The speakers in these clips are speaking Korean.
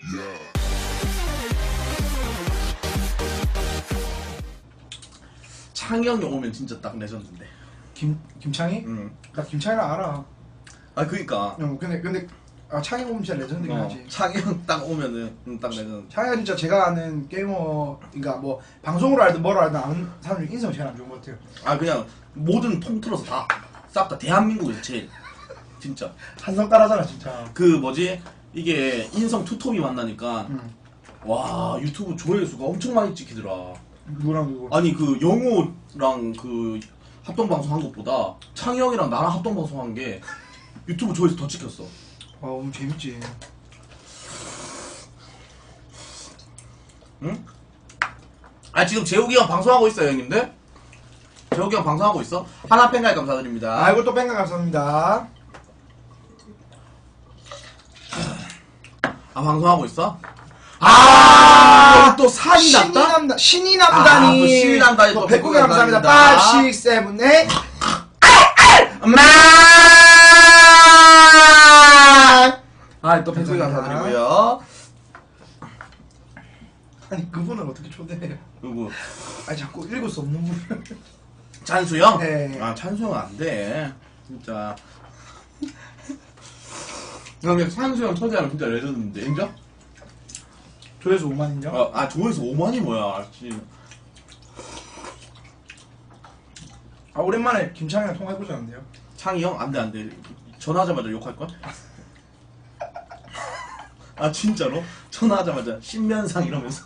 창이 형이 오면 진짜 딱 레전드인데. 김창희? 응. 나 김창희랑 알아. 아 그니까. 근데 창희 오면 진짜 레전드긴 하지. 창이 형 딱 오면은 딱 레전드. 창희가 진짜 제가 아는 게이머, 그러니까 뭐 방송으로 알든 뭐로 알든 아는 사람 중에 인성 제일 안 좋은 것 같아요. 아 그냥 모든 통틀어서 다 싹 다 대한민국에서 제일 진짜. 한성 따라잖아 진짜. 그 뭐지 이게 인성 투톱이 만나니까 와 유튜브 조회수가 엄청 많이 찍히더라. 누구랑 누구? 아니 그 영호랑 그 합동 방송 한 것보다 창희 형이랑 나랑 합동 방송 한 게 유튜브 조회수 더 찍혔어. 너무 재밌지. 응? 아 지금 재욱이 형 방송하고 있어요 형님들? 재욱이 형 방송하고 있어? 하나 팬가입 감사드립니다. 아이고 또 뺑가 감사합니다. 아 방송하고 있어? 아, 또 산이 났다? 신이 남다니. 또 신이 남다니 또 백구 백구 감사합니다. 감사합니다. 5, 6, 7, 8. 엄마! 아, 또 백구 감사드리고요. 아니 그분을 어떻게 초대해요? 누구? 아니 자꾸 읽을 수 없는 분을. 찬수 형? 네. 아, 찬수 형은 안 돼. 진짜. 근데 찬수 형 초대하면 진짜 레전드인데, 인정? 조회수 5만 인정? 조회수 5만이 뭐야, 진짜. 아 오랜만에 김창희랑 통화해보자는데요. 창희 형? 안 돼, 안 돼. 전화하자마자 욕할걸? 아, 진짜로? 전화하자마자 신면상 이러면서.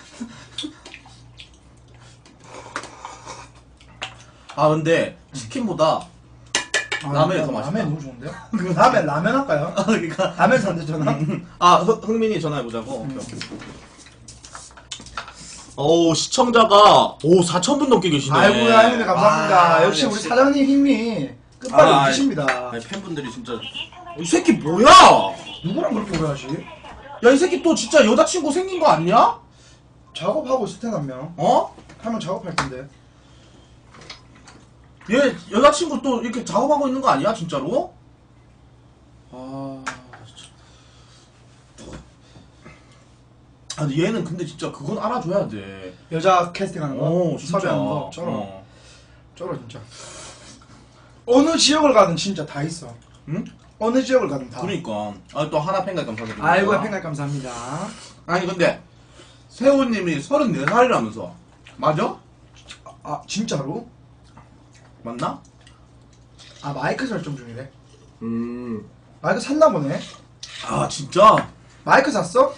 아, 근데 치킨보다 라면이 더 맛있다. 라면 너무 좋은데요? 그럼 다음에 라면 할까요? 그러니까. 라면 산대 전화? 흥민이 전화해보자고. 오케이. 어우, 시청자가, 4,000분 넘게 계시네. 아이고야 형님 감사합니다. 와, 역시 우리 사장님 힘이 끝발이 없으십니다. 아니, 팬분들이 진짜. 이 새끼 뭐야? 누구랑 그렇게 오래 하시? 야, 이 새끼 또 진짜 여자친구 생긴 거 아니야? 작업하고 있을 텐데 한 명. 어? 하면 작업할 텐데. 얘 여자친구 또 이렇게 작업하고 있는 거 아니야? 진짜로? 아, 근데 얘는 근데 진짜 그건 알아줘야 돼. 여자 캐스팅하는 거? 진짜. 섭외하는 거? 쩔어 진짜. 어느 지역을 가든 진짜 다 있어. 응? 어느 지역을 가든 다. 그러니까. 또 하나 팬가 감사드립니다. 아이고 팬가 감사합니다. 아니 근데 세호님이 34살이라면서 맞아? 아 진짜로? 맞나? 아 마이크 설정 중이래. 마이크 샀나 보네. 아 진짜? 마이크 샀어?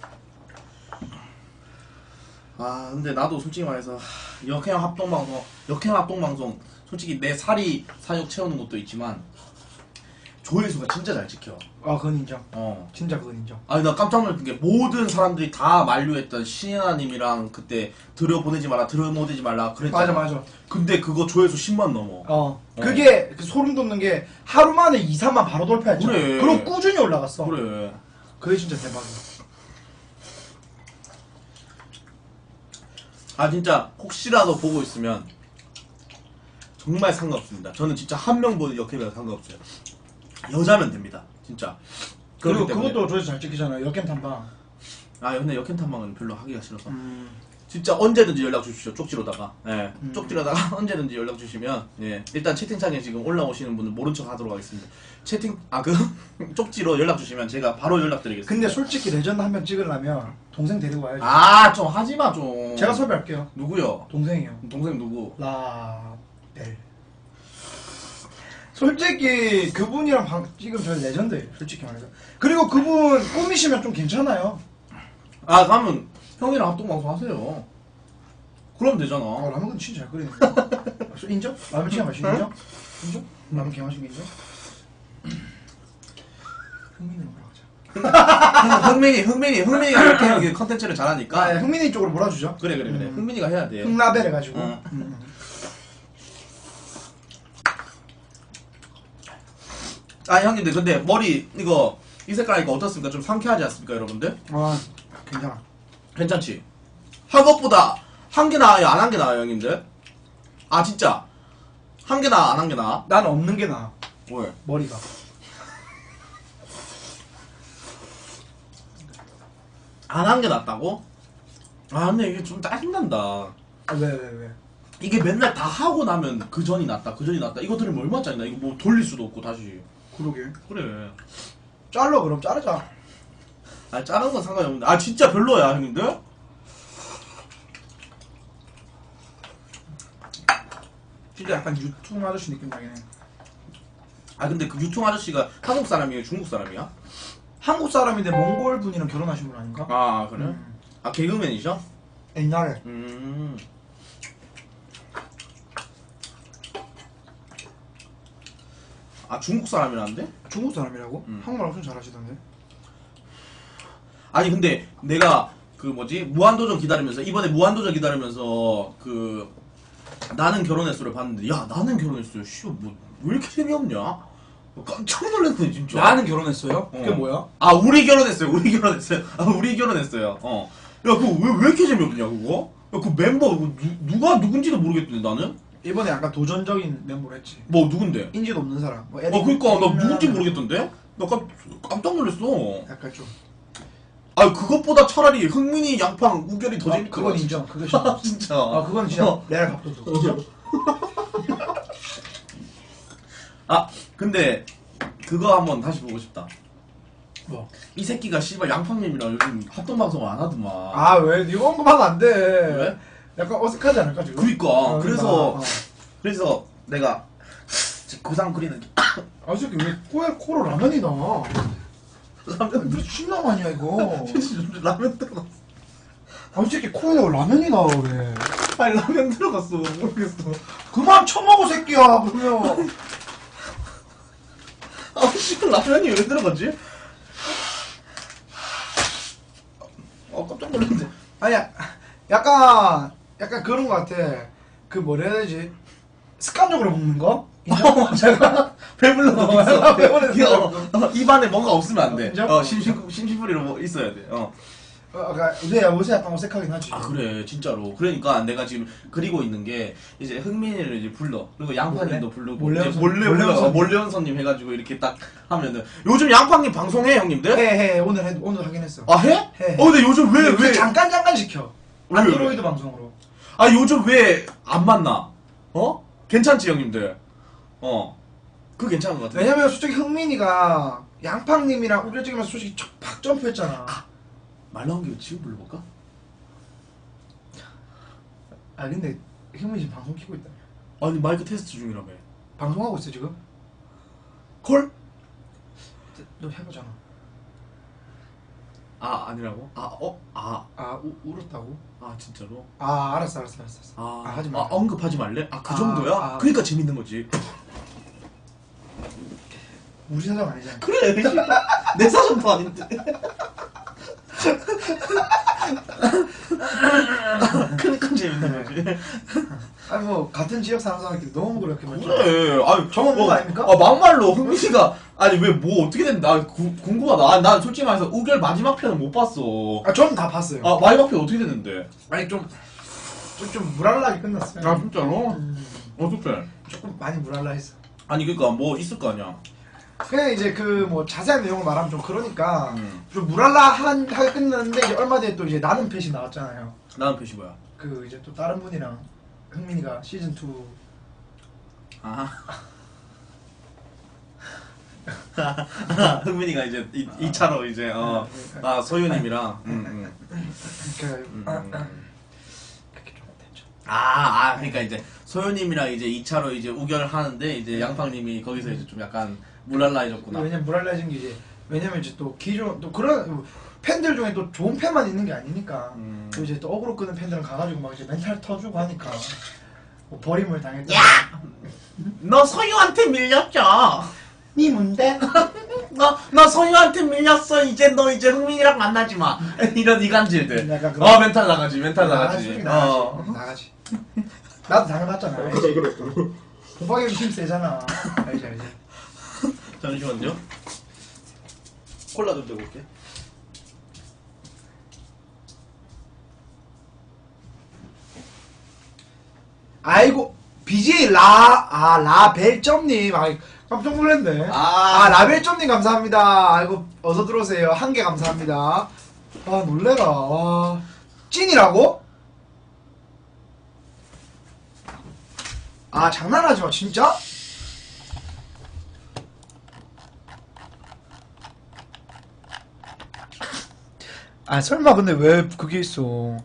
아 근데 나도 솔직히 말해서 역행 합동방송 솔직히 내 살이 사육 채우는 것도 있지만 조회수가 진짜 잘 찍혀. 아 그건 인정. 어. 진짜 그건 인정. 아니 나 깜짝 놀란 게 모든 사람들이 다 만류했던 신혜나님이랑 그때 들여보내지 말라 그랬잖아. 맞아. 근데 그거 조회수 10만 넘어. 그게 그 소름 돋는 게 하루 만에 2, 3만 바로 돌파했잖아. 그래. 그리고 꾸준히 올라갔어. 그래. 그게 진짜 대박이야. 아 진짜 혹시라도 보고 있으면 정말 상관없습니다. 저는 진짜 한 명 보는 역행이라 상관없어요. 여자면 됩니다. 진짜. 그리고 때문에. 그것도 조회수 잘 찍히잖아요. 역캠 탐방. 아 근데 역행 탐방은 별로 하기가 싫어서 진짜 언제든지 연락 주십시오. 쪽지로다가. 예. 쪽지로다가 언제든지 연락 주시면 예. 일단 채팅창에 지금 올라오시는 분들 모른 척 하도록 하겠습니다. 쪽지로 연락 주시면 제가 바로 연락드리겠습니다. 근데 솔직히 레전드 한 명 찍으려면 동생 데리고 와야죠. 좀 하지마 좀. 제가 섭외할게요. 누구요? 동생이요. 동생 누구? 라벨. 솔직히 그분이랑 찍으면 저희 레전드예요. 솔직히 말해서. 그리고 그분 꾸미시면 좀 괜찮아요. 그러면 형이랑 합동방송 하세요. 그럼 되잖아. 라면 진짜 잘 끓이는데. 인정? 라면 진짜 맛있는 인정? 인정? 라면 개맛있는 인정? 흥민이로 몰아가자. 흥민이가 이렇게 컨텐츠를 잘하니까. 흥민이 쪽으로 몰아주죠. 그래. 흥민이가 해야 돼. 흥라벨 해가지고. 형님들 근데 머리 이거 이 색깔 이거 어떻습니까? 좀 상쾌하지 않습니까 여러분들? 괜찮아. 괜찮지? 한 것보다 한 개 나아요? 안 한 게 나아요 형님들? 진짜 한 개 나아 안 한 게 나아? 난 없는 게 나아. 왜? 머리가. 안 한 게 낫다고? 아 근데 이게 좀 짜증난다. 아, 왜? 이게 맨날 다 하고 나면 그 전이 낫다 그 전이 낫다 이거 들으면 얼마나 짜증나. 이거 뭐 돌릴 수도 없고 다시. 그러게. 그래. 잘라 그럼 자르자. 아 자른 건 상관이 없는데 아 진짜 별로야 형님들? 진짜 약간 유통 아저씨 느낌 나긴 해. 아 근데 그 유통 아저씨가 한국 사람이에요 중국 사람이야? 한국 사람인데 몽골 분이랑 결혼하신 분 아닌가? 아 그래? 음. 아 개그맨이셔? 옛날에. 아 중국 사람이라는데? 중국 사람이라고? 한국말 엄청 잘하시던데. 아니 근데 내가 그 뭐지 무한도전 기다리면서 이번에 무한도전 기다리면서 그 나는 결혼했어를 봤는데 야 나는 결혼했어요 씨발 뭐왜 이렇게 재미없냐? 깜짝 놀랐네 진짜. 나는 결혼했어요? 그게 어. 뭐야? 아 우리 결혼했어요 우리 결혼했어요 아 우리 결혼했어요 어. 야 그거 왜 이렇게 재미없냐 그거? 야 그 멤버 그거 누가 누군지도 모르겠던데 나는? 이번에 약간 도전적인 멤버를 했지. 뭐 누군데? 인지도 없는 사람. 뭐 그니까 나 누군지 모르겠던데? 나 깜짝 놀랐어. 약간 좀. 아 그것보다 차라리 흥민이 양팡 우결이 더 재밌다. 그건 인정. 그거 진짜. 진짜. 아 그건 진짜 레알 갑도도. 아 근데 그거 한번 다시 보고 싶다. 뭐? 이 새끼가 씨발 양팡님이랑 요즘 합동 방송 안 하더만. 아 왜? 이거 언급하면 안 돼. 왜? 약간 어색하지 않을까 지금? 그니까 그러니까. 그래서 내가 고상 그리는 아 이 새끼 왜 코로 라면이 나와? 라면 왜 신랑 아니야 이거? 라면 들어갔어. 아 이 새끼 코에다가 라면이 나와 왜? 아니 라면 들어갔어 모르겠어. 그만 처먹어 새끼야 그러면. 아 씨발 라면이 왜 들어갔지? 깜짝 놀랐네. 아니 약간 그런 거 같아. 그 뭐라 해야 되지? 습관적으로 먹는 거? 인정? 제가 배불러도 있어. 배불러도 입안에 뭔가 없으면 안 돼. 인정? 심심풀이로 뭐 있어야 돼. 근데 요새 약간 어색하긴 하지. 아 그래 진짜로. 그러니까 내가 지금 그리고 있는 게 이제 흥민이를 이제 불러. 그리고 양팡님도 부르고 몰래연선? 몰래 연선님 해가지고 이렇게 딱 하면은 요즘 양팡님 방송해 형님들? 해 오늘 하긴 했어. 아 해? 해. 근데 요즘 왜 잠깐 시켜. 왜? 안드로이드 방송으로. 아 요즘 왜 안 만나? 괜찮지 형님들? 그거 괜찮은 것 같아. 왜냐면 솔직히 흥민이가 양팡님이랑 우리 찍으면서 솔직히 팍 점프했잖아. 말 나온 김에 지금 불러볼까? 아 근데 흥민이 지금 방송 키고 있다. 아니 마이크 테스트 중이라며. 방송하고 있어 지금? 콜? 너 해보잖아. 아 아니라고? 울었다고? 아 진짜로? 알았어. 하지 마. 언급하지 말래? 그 정도야? 그러니까 재밌는 거지. 우리 사장 아니잖아. 그래 내 사정도 아닌데. 그러니까 재밌는 거지. 아니 뭐 같은 지역 사는 사람끼리 너무 그렇게 말죠. 그래. 아니 정은 뭐 아닙니까? 막말로 흥민이가 아니 왜 뭐 어떻게 됐나? 궁금하다. 난 솔직히 말해서 우결 마지막 편은 못 봤어. 저는 다 봤어요. 마지막 편 어떻게 됐는데? 아니 좀 무랄라하게 끝났어요. 아 진짜로? 어떡해? 조금 많이 무랄라했어. 아니 그니까 뭐 있을 거 아니야. 그냥 이제 그 뭐 자세한 내용을 말하면 좀 그러니까 좀 무랄라하게 끝났는데 이제 얼마 뒤에 또 이제 나는 펫이 나왔잖아요. 나는 펫이 뭐야? 그 이제 또 다른 분이랑 흥민이가 시즌 2. 아. 흥민이가 이제 2차로 이제 소유님이랑 그렇게 좀 됐죠. 그러니까 이제 소유님이랑 이제 2차로 이제 우결하는데 이제 양팡님이 거기서 이제 좀 약간 물랄라해졌구나. 왜냐면 무랄라해진 게 이제 왜냐면 이제 또 기존 또 그런 팬들 중에 또 좋은 팬만 있는 게 아니니까 또 이제 또 어그로 끄는 팬들은 가가지고 막 이제 멘탈 터주고 하니까 뭐 버림을 당했다. 야! 너 소유한테 밀렸죠? 니 뭔데? 너 소유한테 밀렸어. 이제 흥민이랑 만나지 마. 이런 이간질들. 약간 그런- 멘탈 나가지. 나가지. 나도 당해봤잖아. 도박에 힘 세잖아. 알지. 잠시만요. 콜라 좀 들고 올게. 아이고 BJ 라벨점님 깜짝 놀랐네. 라벨점님 감사합니다. 아이고 어서 들어오세요. 한 개 감사합니다. 아 놀래라. 와 찐이라고? 아 장난하지 마 진짜? 아 설마 근데 왜 그게 있어?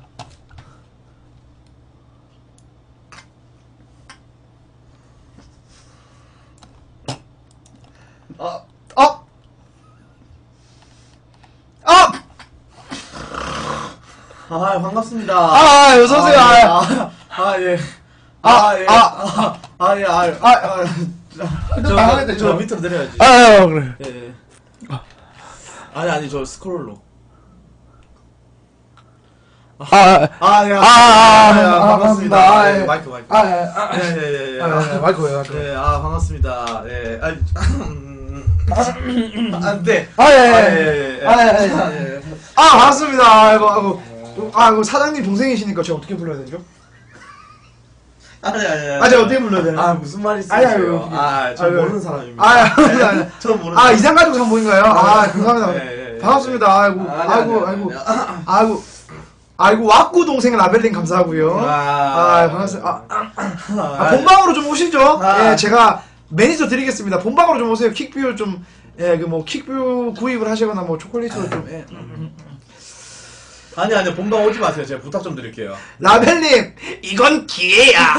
아, 아, 아, 아 반갑습니다. 아, 어서 오세요. 예. 저 밑으로 내려야지. 그래. 예. 아니 저 스크롤로. 반갑습니다. 예, 마이크. 예. 마이크예요. 예, 반갑습니다. 예. 안 돼. 반갑습니다. 아이고, 사장님 동생이시니까 제가 어떻게 불러야 되죠? 아니. 제가 어떻게 불러야 되나? 무슨 말이 아니, 있어요? 저 아니, 모르는 사람입니다. 아니. 저 모르는 이상가족 상봉인가요? 감사합니다. 예. 반갑습니다. 아이고, 왁구 동생 라벨링 감사하고요. 반갑습니다. 본방으로 좀 오시죠. 예, 제가 매니저 드리겠습니다. 본방으로 좀 오세요. 킥뷰 좀, 킥뷰 구입을 하시거나 초콜릿으로 좀, 아니 본방 오지 마세요. 제가 부탁 좀 드릴게요. 라벨님, 이건 기회야.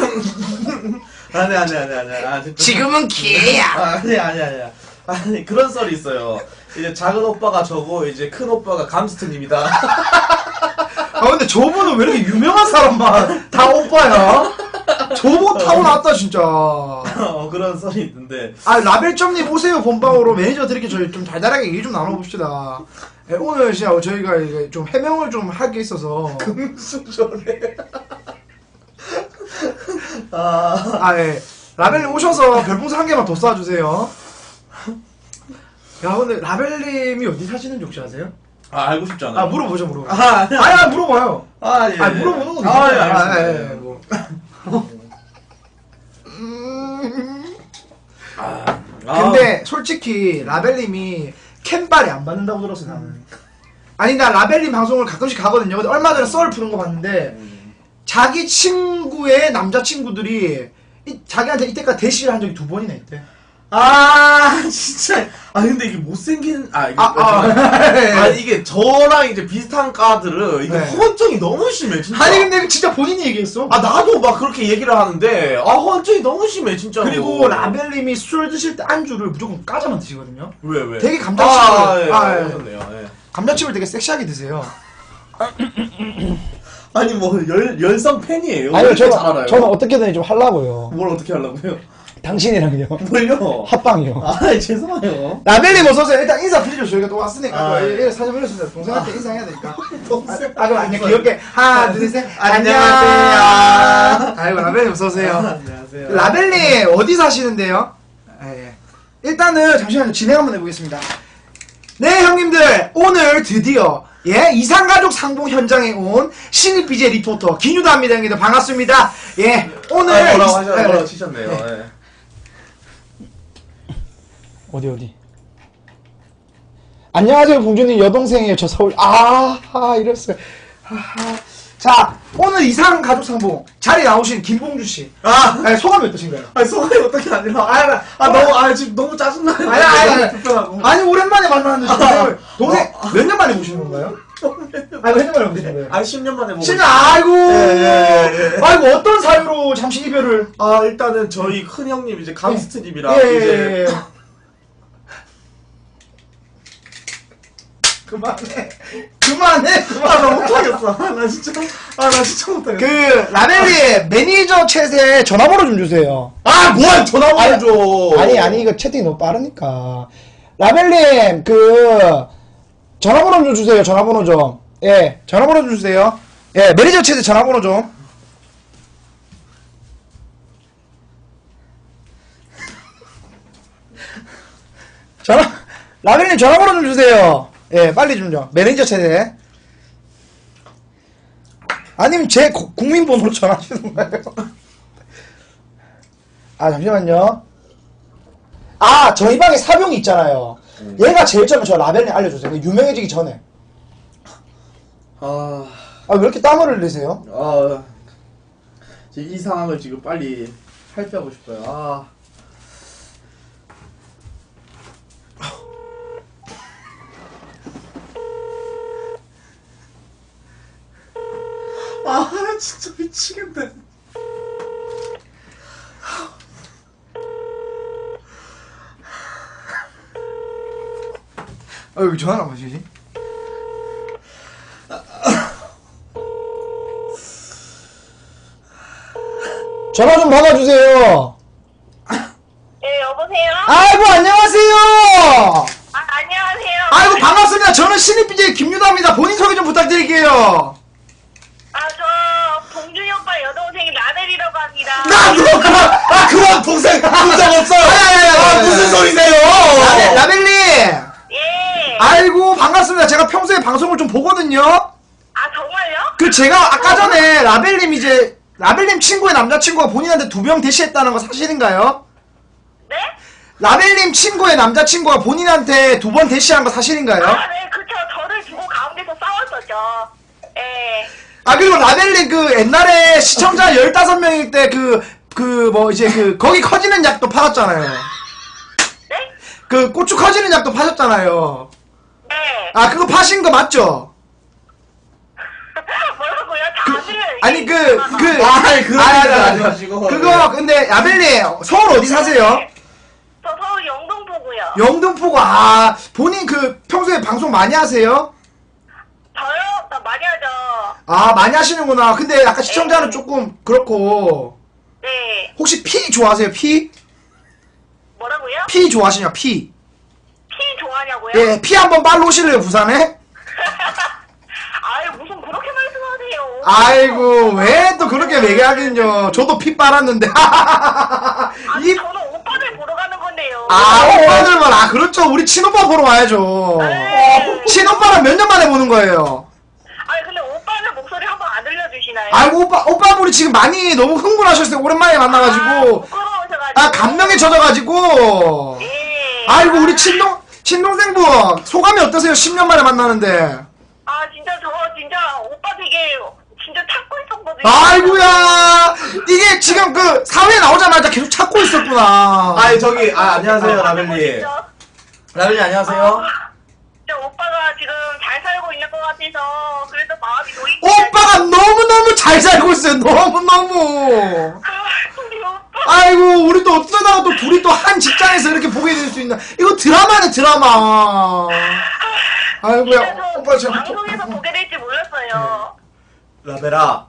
아니. 지금은 기회야. 아니 그런 썰이 있어요. 이제 작은 오빠가 저고 이제 큰 오빠가 감스트님이다. 근데 저분은 왜 이렇게 유명한 사람만 다 오빠야? 저분 타고났다 진짜. 그런 썰이 있는데. 라벨점님 오세요 본방으로 매니저 드릴게. 저희 좀 달달하게 얘기 좀 나눠봅시다. 오늘 진짜 저희가 이게 좀 해명을 좀 할 게 있어서. 금수저래. 라벨님 오셔서 별풍선 1개만 더 쏴주세요. 야 근데 라벨님이 어디 사시는지 혹시 아세요? 알고 싶지 않아요. 물어보죠. 물어봐요. 예. 물어보는 거. 알겠습니다. 근데 솔직히 라벨님이 캠빨이 안 받는다고 들었어 나는. 나 라벨님 방송을 가끔씩 가거든요. 근데 얼마 전에 썰 푸는 거 봤는데 자기 친구의 남자친구들이 자기한테 이때까지 대시를 한 적이 2번이나 있대. 진짜. 근데 이게 못생긴, 이게 저랑 이제 비슷한 까들은, 이게 허언증이 너무 심해, 진짜. 근데 진짜 본인이 얘기했어. 나도 막 그렇게 얘기를 하는데, 허언증이 너무 심해, 진짜. 그리고 라벨님이 술 드실 때 안주를 무조건 까자만 드시거든요. 왜? 되게 감자칩을, 오셨네요. 감자칩을 되게 섹시하게 드세요. 아니, 열성 팬이에요. 아니요, 잘 알아요. 저는 어떻게든 좀 하려고요. 뭘 어떻게 하려고요? 당신이랑요. 뭘요? 합방이요. 죄송해요. 라벨님 어서오세요. 일단 인사 드리죠. 저희가 또 왔으니까. 예. 사진 올렸습니다. 동생한테 인사해야 되니까. 동생. 그럼 안녕. 귀엽게. 하나, 둘, 셋. 안녕하세요. 아이고, 라벨님 어서오세요. 안녕하세요. 라벨님 어디 사시는데요? 일단은 잠시만요. 진행 한번 해보겠습니다. 네, 형님들. 오늘 드디어 이상가족 상봉 현장에 온 신입 BJ 리포터 김유다입니다. 형님들 반갑습니다. 오늘 뭐라고 치셨네요. 어디? 안녕하세요, 봉준님 여동생이에요. 저 서울. 이랬어요. 자, 오늘 이상가족 상봉 자리 나오신 김봉주 씨. 소감이 어떠신가요? 소감이 어떻게 아니라, 지금 너무 짜증나요. 아니, 오랜만에 만났는데 동생 몇 년 만에 보시는 건가요? 몇 년 만에 보시는 거예요? 10년 만에 보고. 아이고, 어떤 사유로 잠시 이별을? 일단은 저희 큰 형님, 이제 감스트님이랑 이제. 그만해. 나 못하겠어. 나 진짜 못하겠어. 라벨리 매니저 챗에 전화번호 좀 주세요. 뭐야, 전화번호 줘. 아니, 이거 채팅이 너무 빠르니까. 라벨님, 전화번호 좀 주세요, 전화번호 좀. 전화번호 좀 주세요. 매니저 챗에 전화번호 좀. 라벨님 전화번호 좀 주세요. 빨리 좀요. 매니저 챗에. 아니면 제 국민번호로 전화하시던가요? 잠시만요. 저희 방에 사병이 있잖아요. 얘가 제일 처음에 저 라벨님 알려줬어요. 유명해지기 전에. 아, 아, 왜 이렇게 땀을 흘리세요? 이 상황을 지금 빨리 탈피하고 싶어요. 진짜 미치겠네. 아, 여기 전화 안 받으시지? 전화 좀 받아주세요. 네, 여보세요? 아이고, 안녕하세요! 안녕하세요. 아이고, 반갑습니다. 저는 신입 BJ 김유다입니다. 본인 소개 좀 부탁드릴게요. 저 봉준이 오빠 여동생 라벨이라고 합니다. 그만 동생 없어요. 무슨 소리세요? 라벨님! 예. 아이고, 반갑습니다. 제가 평소에 방송을 좀 보거든요. 정말요? 그 제가 아까 전에 라벨님 친구의 남자친구가 본인한테 2명 대시했다는 거 사실인가요? 네? 라벨님 친구의 남자친구가 본인한테 2번 대시한 거 사실인가요? 네, 그쵸. 저를 두고 가운데서 싸웠었죠. 예. 그리고 라벨님 그 옛날에 시청자 15명일 때 거기 커지는 약도 팔았잖아요. 네? 그 고추 커지는 약도 파셨잖아요. 네. 그거 파신 거 맞죠? 뭐라고요? 다들. 아니 하지 마시고. 그거 근데 라벨님 서울 어디 사세요? 저 서울 영동포고요. 영등포구 본인 그 평소에 방송 많이 하세요? 저요? 나 많이 하죠. 많이 하시는구나. 근데 약간 시청자는 조금 그렇고 네. 혹시 피 좋아하세요? 피? 뭐라고요? 피 좋아하시냐? 피? 피 좋아하냐고요? 예, 피 한번 빨로 오실래요 부산에? 아유, 무슨 그렇게 말씀하세요. 아이고 왜 또 그렇게 얘기하긴요. 저도 피 빨았는데. 아니, 저는 오빠들 보러 가는 건데요. 오빠들만 그렇죠. 우리 친오빠 보러 와야죠. 네. 친오빠는 몇 년 만에 보는 거예요? 아니, 근데 오빠는 목소리 한번 안 들려주시나요? 아이고 오빠분이 지금 많이 너무 흥분하셨어요. 오랜만에 만나가지고 부끄러우셔가지고. 감명에 젖어가지고. 예. 아이고 우리 친동생분 소감이 어떠세요? 10년 만에 만나는데. 저 진짜 오빠 되게 진짜 찾고 있었거든요. 아이고야 이게 지금 그 사회에 나오자마자 계속 찾고 있었구나. 안녕하세요, 라벨님. 진짜. 라벨님, 안녕하세요. 진짜 오빠가 지금 잘 살고 있는 것 같아서 그래서 마음이 놓이고. 오빠가 너무너무 잘 살고 있어요. 너무너무. 우리 오빠. 아이고 우리 또 어쩌다가 또 둘이 또 한 직장에서 이렇게 보게 될 수 있나. 이거 드라마네 드라마. 아이고야 진짜 저 오빠 제가 방송에서 보게 될지 몰랐어요. 라벨아.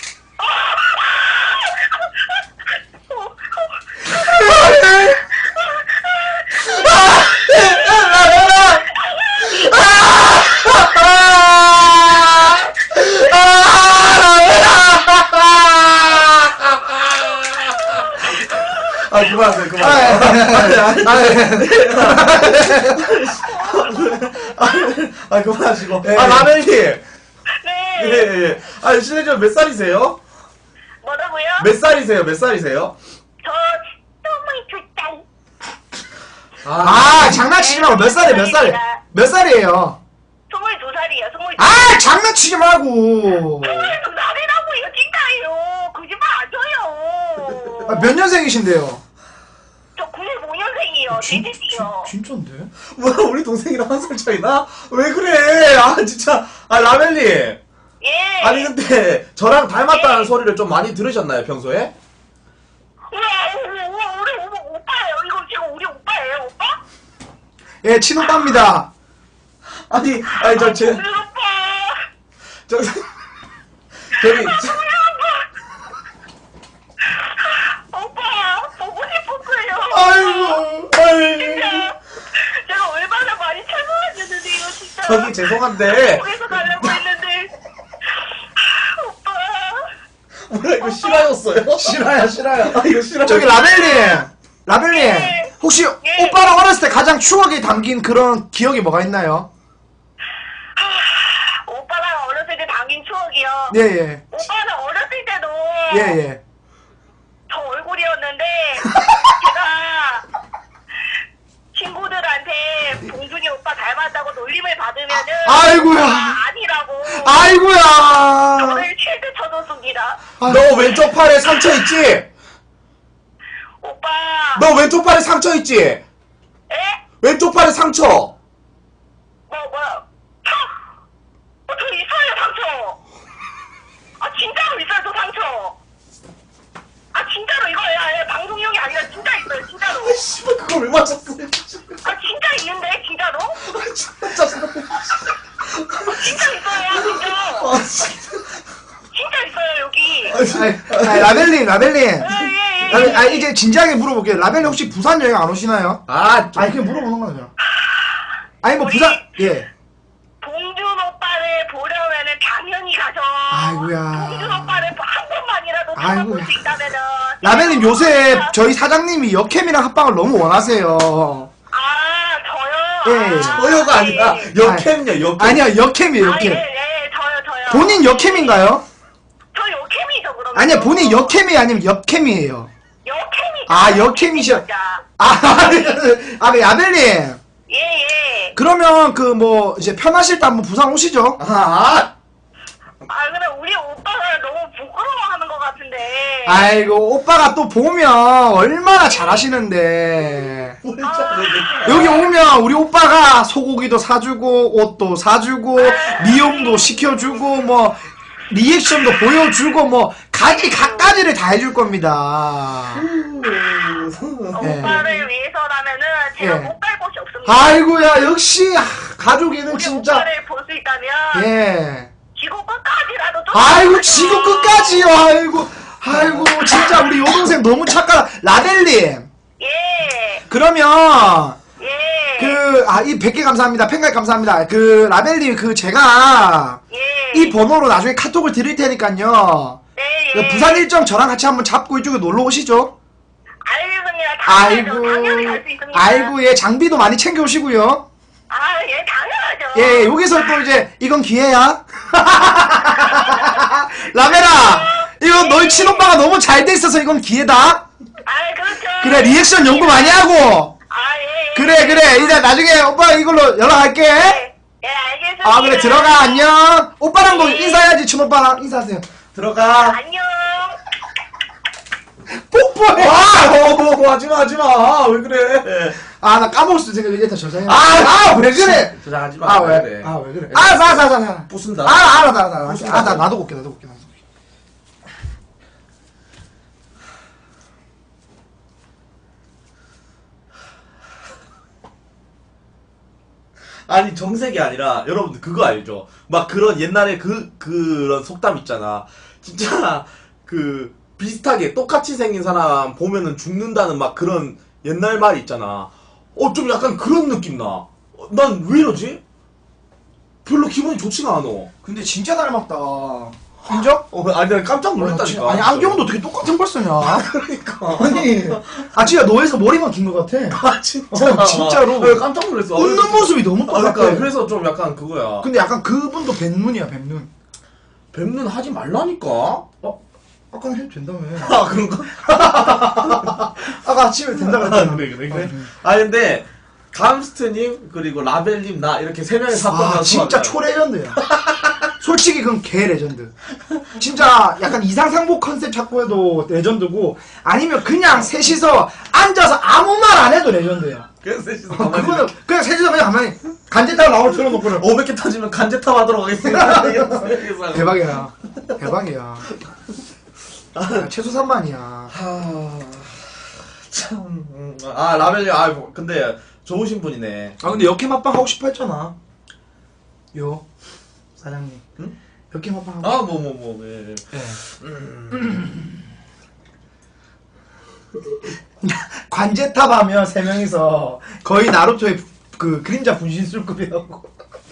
그만하세요, 그만하시고. 라벨님. 네. 예. 실례지만 몇 살이세요? 뭐라고요? 몇 살이세요? 저 22살. 장난치지 말고 몇 살이에요? 22살이에요. 22살. 장난치지 말고. 22살이라고 이거 진짜예요. 거짓말 안 쳐요. 몇 년생이신데요? 저 95년생이요. 제주시요. 진짠데? 뭐야, 우리 동생이랑 한 살 차이나? 왜 그래? 진짜. 라벨님. 예. 아니, 근데 저랑 닮았다는 예. 소리를 좀 많이 들으셨나요, 평소에? 우리 오빠예요. 이거 지금 우리 오빠예요, 오빠? 예, 친오빠입니다. 우리 오빠. 저기, 오빠 보고 싶었어요. 아이고. 진짜 제가 얼마나 많이 참아왔는데 이거 진짜. 저기, 죄송한데. 거기서 가려고 했는데. 오빠. 뭐야, 이거 싫어였어요? 싫어요. 이거 싫어요. 저기 라벨님 예. 혹시 예. 오빠랑 어렸을 때 가장 추억에 담긴 그런 기억이 뭐가 있나요? 오빠랑 어렸을 때 담긴 추억이요. 예. 오빠는 어렸을 때도 예. 저 얼굴이었는데 제가 친구들한테 봉준이 오빠 닮았다고 놀림을 받으면은 아이고야. 아니라고 아이고야. 저를 최대 쳐줬습니다. 너 왼쪽 팔에 상처 있지? 오빠. 너 왼쪽 팔에 상처 있지? 에? 왼쪽 팔에 상처. 뭐야? 저 있어요 상처. 아 진짜로 있어요 저 상처. 아 진짜로 이거야 방송용이 아니라 진짜 있어요 진짜로. 씨발 그걸 왜 맞췄어? 아 진짜 있는데 진짜로? 진짜 진짜 있어요 진짜. 진짜 있어요 여기. 라벨님. 예. 이제 진지하게 물어볼게요. 라벨님 혹시 부산 여행 안 오시나요? 아, 아니 그냥 물어보는 거죠. 아니 뭐 부산 예. 봉준 오빠를 보려면은 당연히 가죠. 아이고야. 봉준 오빠를 한 번만이라도 아이고야. 찾아볼 수 있다면은. 라벨님 요새 저희 사장님이 역캠이랑 합방을 너무 원하세요. 아 저요. 예. 저요가 아니라 역캠이야 역캠. 아니야 역캠이에요 역캠. 예, 저요. 본인 역캠인가요? 저 역캠이죠 그러면. 아니야 본인 역캠이 아니면 역캠이에요. 역캠이죠. 아, 역캠이셔. 진짜. 그 야벨님. 예. 그러면 그 뭐 이제 편하실 때 한번 부산 오시죠. 아, 근데 우리 오빠가 너무 부끄러워하는 것 같은데. 아이고 오빠가 또 보면 얼마나 잘하시는데. 여기 오면 우리 오빠가 소고기도 사주고 옷도 사주고 미용도 시켜주고 뭐 리액션도 보여주고 뭐 각가지를 다 해줄 겁니다. 예. 오빠를 위해서라면은 제가 예. 못 갈 곳이 없습니다. 아이고야 역시 가족에는 우리 진짜 오빠를 볼 수 있다면 예. 지구 끝까지라도 아이고 지구 끝까지요. 아이고 진짜 우리 여동생 너무 착하다. 라벨님 예. 그러면 예. 이 100개 감사합니다. 팬가입 감사합니다. 제가 예. 이 번호로 나중에 카톡을 드릴 테니까요. 네. 그 부산 일정 저랑 같이 한번 잡고 이쪽에 놀러 오시죠. 알겠습니다. 당연히 갈 수 있습니다. 아이고 예 장비도 많이 챙겨 오시고요. 예, 당연하죠. 예, 여기서 또 이제 이건 기회야. 라메라, 이거 너희 친오빠가 너무 잘 돼 있어서 이건 기회다. 그렇죠. 그래 리액션 연구 많이 하고. 예. 그래 이제 나중에 오빠 이걸로 연락할게. 예, 알겠습니다. 그래 들어가 안녕. 오빠랑도 인사해야지 친오빠랑 인사하세요. 들어가. 안녕. 뽀뽀해. 하지마. 왜 그래? 나 까먹었어. 제가 이제 다 저장해. 왜 그래? 저장하지마. 왜 그래? 사. 부순다. 알아. 나도 볼게. 아니 정색이 아니라 여러분들 그거 알죠? 막 그런 옛날에 그런 속담 있잖아. 진짜 그 비슷하게 똑같이 생긴 사람 보면은 죽는다는 막 그런 옛날 말이 있잖아. 좀 약간 그런 느낌 나. 난 왜 이러지? 별로 기분이 좋지가 않아. 근데 진짜 닮았다. 인정? 아니 내가 깜짝 놀랐다니까. 아니 안경도 어떻게 똑같은 걸 쓰냐? 그러니까. 아니 진짜 너에서 머리만 긴 것 같아. 진짜. 진짜로. 깜짝 놀랐어. 웃는 모습이 너무 똑같아. 그러니까 그래서 좀 약간 그거야. 근데 약간 그분도 뱀눈이야 뱀눈. 뱀눈 하지 말라니까. 아까는 해도 된다며. 그런가? 아까 아침에 된다고 했잖아. 그래. 근데 감스트님 그리고 라벨님 나 이렇게 세 명이서 합방하는 진짜 초레전드야. 솔직히 그건 개 레전드. 진짜 약간 이상상복 컨셉 찾고 해도 레전드고 아니면 그냥 셋이서 앉아서 아무 말 안 해도 레전드야. 그래서 셋이서 가만히 그거는 그냥 셋이서 그냥 가만히 간제타로 나오고 들어놓고 500개 터지면 간제탑 하도록 하겠습니다. 대박이야. 최소 3만이야. 참. 라벨님 근데 좋으신 분이네. 근데 역캠 합방 하고 싶어 했잖아. 사장님. 응? 역캠 합방 하고 예. 관제탑 하면 3명이서 거의 나루토의 그 그림자 분신술급이라고.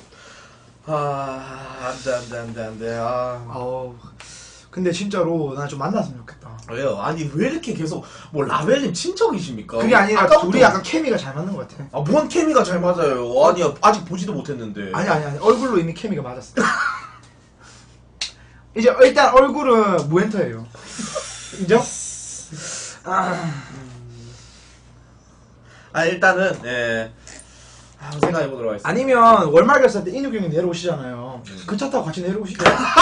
안돼. 근데 진짜로 나 좀 만났으면 좋겠다. 왜요? 아니 왜 이렇게 계속 뭐 라벨님 친척이십니까? 그게 아니라 아까부터 둘이 약간 케미가 잘 맞는 것 같아. 뭔 케미가 잘 맞아요? 아니 아직 보지도 못했는데. 아니 얼굴로 이미 케미가 맞았어. 이제 일단 얼굴은 무엔터예요. 인정? 일단은 한번 생각해보도록 하겠습니다. 아니면 월말 결산 때 인육 형님 내려오시잖아요. 그 차 타고 같이 내려오시죠.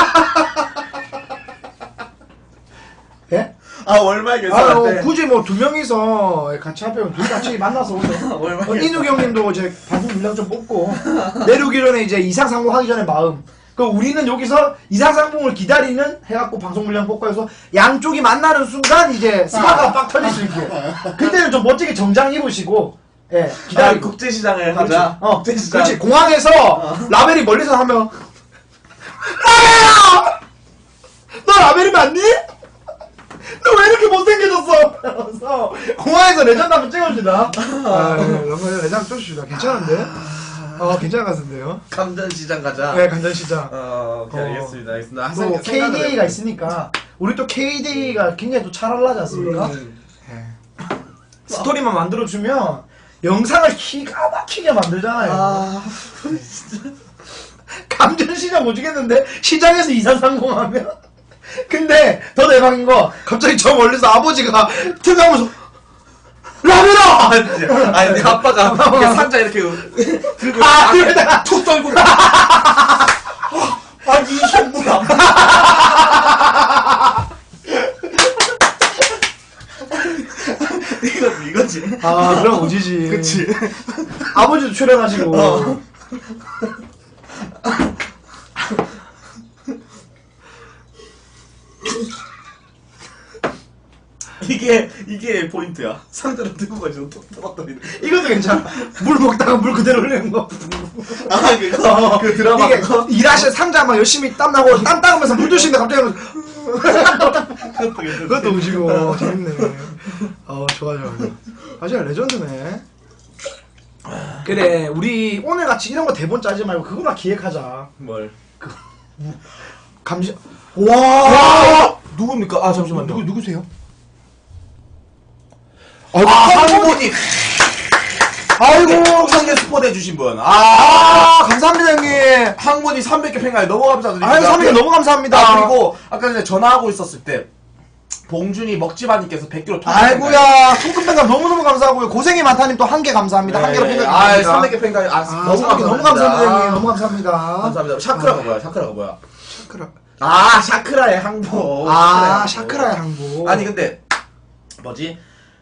예? 아 월말 결산 때 굳이 뭐 2명이서 같이 하면 둘이 같이 만나서 오죠. 월말 인육 형님도 이제 방송 분량 좀 뽑고 내려오기 전에 이제 이상 상봉하기 전에 마음. 그 우리는 여기서 이상 상봉을 기다리는 해갖고 방송 분량 뽑고 해서 양쪽이 만나는 순간 이제 스마가 빡 터질 수 있게. 그때는 좀 멋지게 정장 입으시고 예 기다리고. 국제시장을 하자. 국제시장. 그렇지 공항에서 라벨이 멀리서 하면 라벨아! 너 라벨이 맞니? 너 왜 이렇게 못생겨졌어? 이러면서 공항에서 레전드 한번 찍어줍니다. 여러분 레전드 찍어줍니다. 괜찮은데? 괜찮은 것 같은데요? 감전시장 가자. 네, 간전시장. 오케이, 알겠습니다. 알겠습니다. 또 KDA가 있으니까 우리 또 KDA가 굉장히 또 찰랄라지 않습니까? 네. 스토리만 만들어주면 영상을 기가 막히게 만들잖아요. 감전시장 못 주겠는데 시장에서 이사상공하면 근데 더 대박인 거 갑자기 저 멀리서 아버지가 등하면서 라면아! 아니 근데 아빠가 이렇게 상자 이렇게 들고 그러다가 툭 떨고 아니 이 현무야 이거지 그럼 오지지. 그치 아버지도 출연하시고 이게 포인트야. 상자로 들고 가지고 톡 떨어뜨리는. 이것도 괜찮아. 물 먹다가 물 그대로 흘리는 거. 그거 그 드라마 이게 그거. 일하실 상자 막 열심히 땀 나고 땀 닦으면서 물 드시는데 갑자기 그것도 오시고 재밌네. 좋아. 아주 레전드네. 그래 우리 오늘 같이 이런 거 대본 짜지 말고 그거나 기획하자. 뭘? 감시. 와 누굽니까? 아 잠시만요. 누구세요? 한분이 아이고 상계 스포 해주신 분. 감사합니다 형님. 항문이 300개 팽가에 너무 감사드립니다. 아유 300개 너무 감사합니다. 그리고 아까 전에 전화하고 있었을 때 봉준이 먹지마님께서 100kg 아이고야 손금뱅감 너무너무 감사하고요. 고생이 많다님 또 한 개 감사합니다. 한 개로 팽가 아 감사합니다. 300개 팽가에 너무 감사합니다 형님. 너무 감사합니다. 감사합니다. 샤크라가 뭐야? 샤크라가 뭐야? 샤크라. 샤크라의 항복. 샤크라의 항복. 아니 근데 뭐지?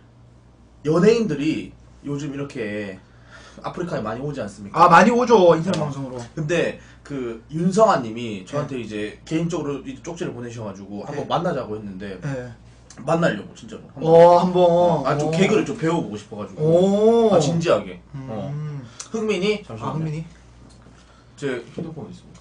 연예인들이 요즘 이렇게 아프리카에 많이 오지 않습니까? 많이 오죠 인터넷 방송으로. 근데 그 윤성아님이 저한테 이제 개인적으로 이 쪽지를 보내셔가지고 한번 만나자고 했는데 네. 만나려고 진짜로. 한번. 좀 개그를 좀 배워보고 싶어가지고. 오. 진지하게. 흥민이 잠시만요. 흥민이. 제 휴대폰 있습니까?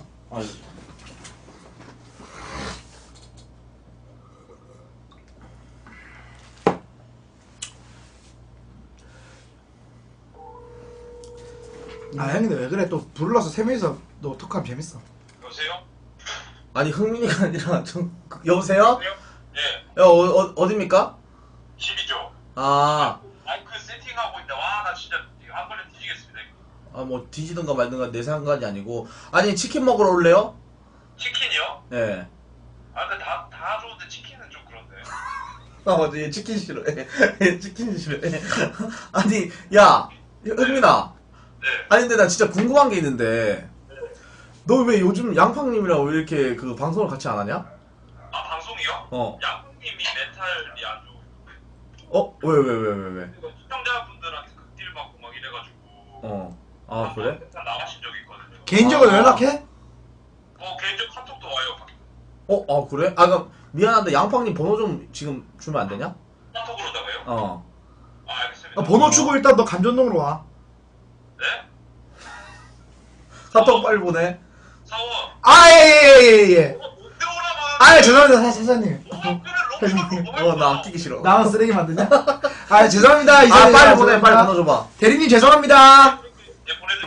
형님 왜 그래 또 불러서 세 명이서 너 톡하면 재밌어. 여보세요? 아니 흥민이가 아니라 여보세요? 예, 어딥니까? 10이죠. 마이크 세팅하고 있는데 와 나 진짜 한 번에 뒤지겠습니다. 뭐 뒤지든가 말든가 내 상관이 아니고. 아니 치킨 먹으러 올래요? 치킨이요? 네. 근데 다 좋은데 치킨은 좀 그런데. 맞아 얘 치킨 싫어해. 얘 치킨 싫어해. 아니 야 흥민아. 네. 아니 근데 나 진짜 궁금한 게 있는데 너 왜 요즘 양팡님이랑 왜 이렇게 그 방송을 같이 안 하냐? 방송이요? 양님이 멘탈이 안 좋고. 왜? 시청자분들한테 극딜 받고 막 이래가지고. 그래? 나가신 적이 있거든요. 개인적으로 연락해? 개인적 카톡도 와요. 그래? 그럼 미안한데 양팡님 번호 좀 지금 주면 안 되냐? 카톡으로다가요? 알겠습니다. 번호 주고 일단 너 감전동으로 와. 네? 카톡 빨리 보내. 사원. 예. 뭔데 오라면. 죄송합니다 사장님. 나 아끼기 싫어. 나만 쓰레기 만드냐? 죄송합니다 이사님. 빨리 보내. 빨리 번호 줘봐. 대리님 죄송합니다. 예, 보내드릴게요.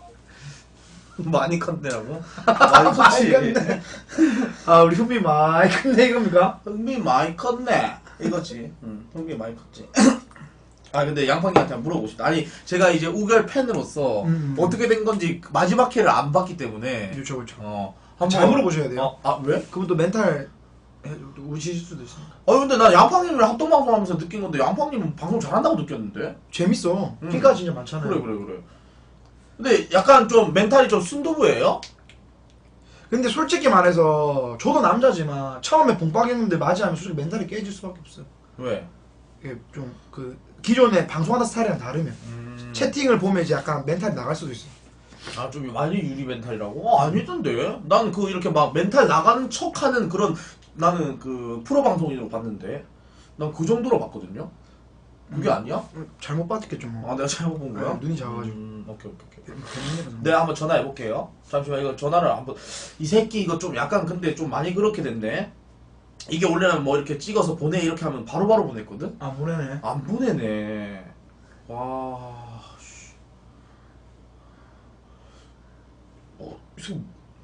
많이 컸네라고? 많이 컸지. 우리 흥미 많이 큰데 이겁니까? 흥미 많이 컸네. 이거지. 흥미 많이 컸지. 근데 양팡님한테 한번 물어보고 싶다. 아니 제가 이제 우결 팬으로서 어떻게 된 건지 마지막 회를 안 봤기 때문에. 그렇죠. 한번 잘 물어보셔야 돼요. 왜? 그분 또 멘탈 우실 수도 있으니까. 근데 나 양팡님이랑 합동방송 하면서 느낀 건데 양팡님은 방송 잘한다고 느꼈는데? 재밌어. 끼가 진짜 많잖아요. 그래. 근데 약간 좀 멘탈이 좀 순두부예요? 근데 솔직히 말해서 저도 남자지만 처음에 봉빵 형님들 맞이하면 솔직히 멘탈이 깨질 수밖에 없어요. 왜? 이게 좀 그 기존에 방송하던 스타일이랑 다르면 채팅을 보면 이제 약간 멘탈이 나갈 수도 있어. 아, 좀 많이 유리 멘탈이라고? 아니던데. 나는 그 이렇게 막 멘탈 나가는 척하는 그런 나는 그 프로 방송인으로 봤는데 난 그 정도로 봤거든요. 그게 아니야? 잘못 봤겠죠 뭐. 아, 내가 잘못 본 거야? 네, 눈이 작아가지고. 오케이, 오케이, 오케이. 네. 내가 한번 전화해 볼게요. 잠시만 이거 전화를 한번. 이 새끼 이거 좀 약간 근데 좀 많이 그렇게 됐네. 이게 원래는 뭐 이렇게 찍어서 보내 이렇게 하면 바로바로 보냈거든. 아 모르네. 안 보내네. 와. 씨. 이 새끼.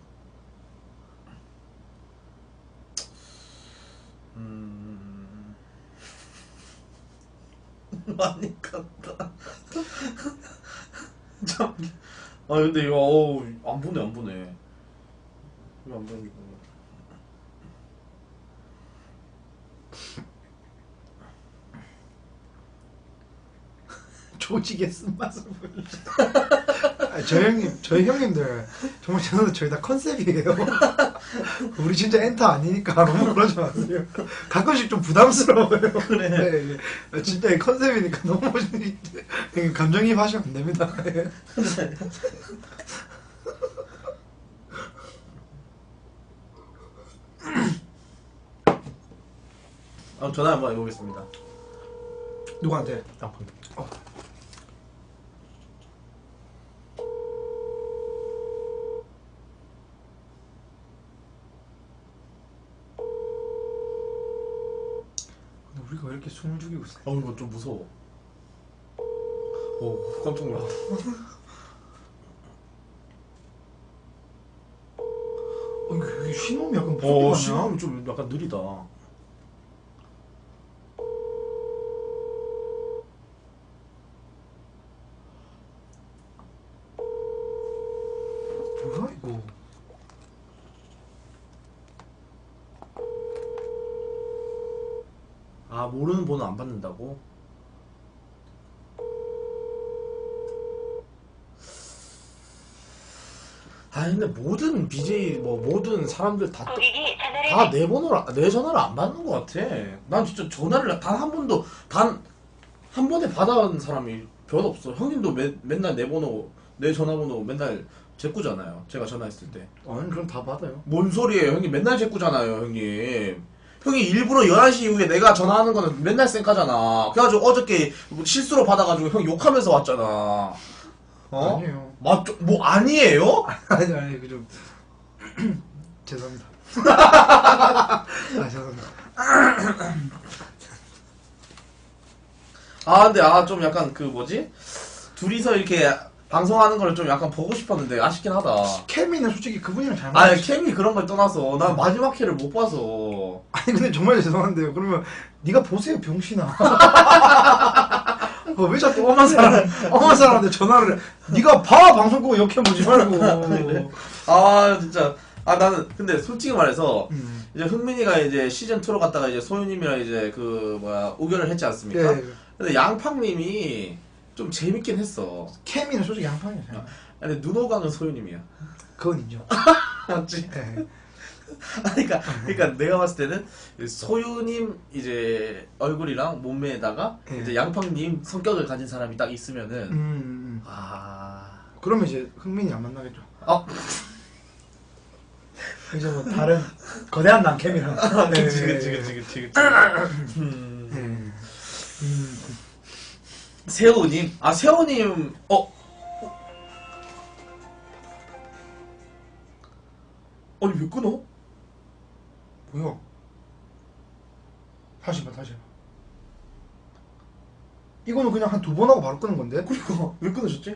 많이 갔다. 참. 아 근데 이거 안 보네 안 보네. 왜 안 보는 거? 조직의 쓴맛을 보여주시다. 저희 형님들 정말 저는 저희 다 컨셉이에요. 우리 진짜 엔터 아니니까 너무 그러지 마세요. 가끔씩 좀 부담스러워요. 그래. 네, 네. 진짜 이 컨셉이니까 너무 감정이입 하시면 안 됩니다. 네. 전화 한번 해보겠습니다. 누구한테? 양팡. 근데 우리가 왜 이렇게 숨을 죽이고 있어? 이거 좀 무서워. 오, 깜짝 놀랐다. 이게 신호음이 약간 무섭게 맞냐? 신호음이 좀 약간 느리다. 뭐야 이거? 아, 모르는 번호 안 받는다고? 아, 근데 모든 BJ 뭐 모든 사람들 다 고객이 전화를 내 번호를 내 전화를 안 받는 것 같아. 난 진짜 전화를 단 한 번도 단 한 번에 받아온 사람이 별로 없어. 형님도 맨날 내 번호 내 전화번호 맨날 제꾸잖아요. 제가 전화했을 때. 아니 그럼 다 받아요. 뭔 소리예요? 형님 맨날 제꾸잖아요, 형님. 형이 일부러 11시 이후에 내가 전화하는 거는 맨날 쌩까잖아. 그래가지고 어저께 실수로 받아가지고 형 욕하면서 왔잖아. 어? 아니에요. 맞죠? 뭐 아니에요? 아니 그 좀 죄송합니다. 아 죄송합니다. 아 근데 좀 약간 그 뭐지? 둘이서 이렇게 방송하는 걸 좀 약간 보고 싶었는데 아쉽긴 하다. 케미는 솔직히 그분이랑 잘 아니 맞았어. 캠이 그런 걸 떠나서 난 마지막 회를 못 봐서. 아니 근데 정말 죄송한데요. 그러면 네가 보세요 병신아. 왜 자꾸 엄한 사람한테 전화를 해. 네가 봐 방송 끄고 역해보지 말고. 아 진짜 나는 근데 솔직히 말해서 음. 이제 흥민이가 이제 시즌 2로 갔다가 이제 소윤님이랑 이제 그 뭐야 우결을 했지 않습니까? 예. 근데 양팡님이 좀 재밌긴 했어. 케미는 솔직히 양팡이야. 근데 눈호강은 소윤님이야. 그건 인정. 맞지? 예. 그러니까 내가 봤을 때는 소유님 이제 얼굴이랑 몸매에다가 예. 이제 양팡님 성격을 가진 사람이 딱 있으면은 그러면 이제 흥민이 안 만나겠죠. 이제 뭐 다른 거대한 남캠이랑. 그치. 예. 세호님, 세호님, 아니 왜 끊어? 뭐야? 다시 봐. 이거는 그냥 한 두 번 하고 바로 끄는 건데? 그러니까 왜 끊으셨지?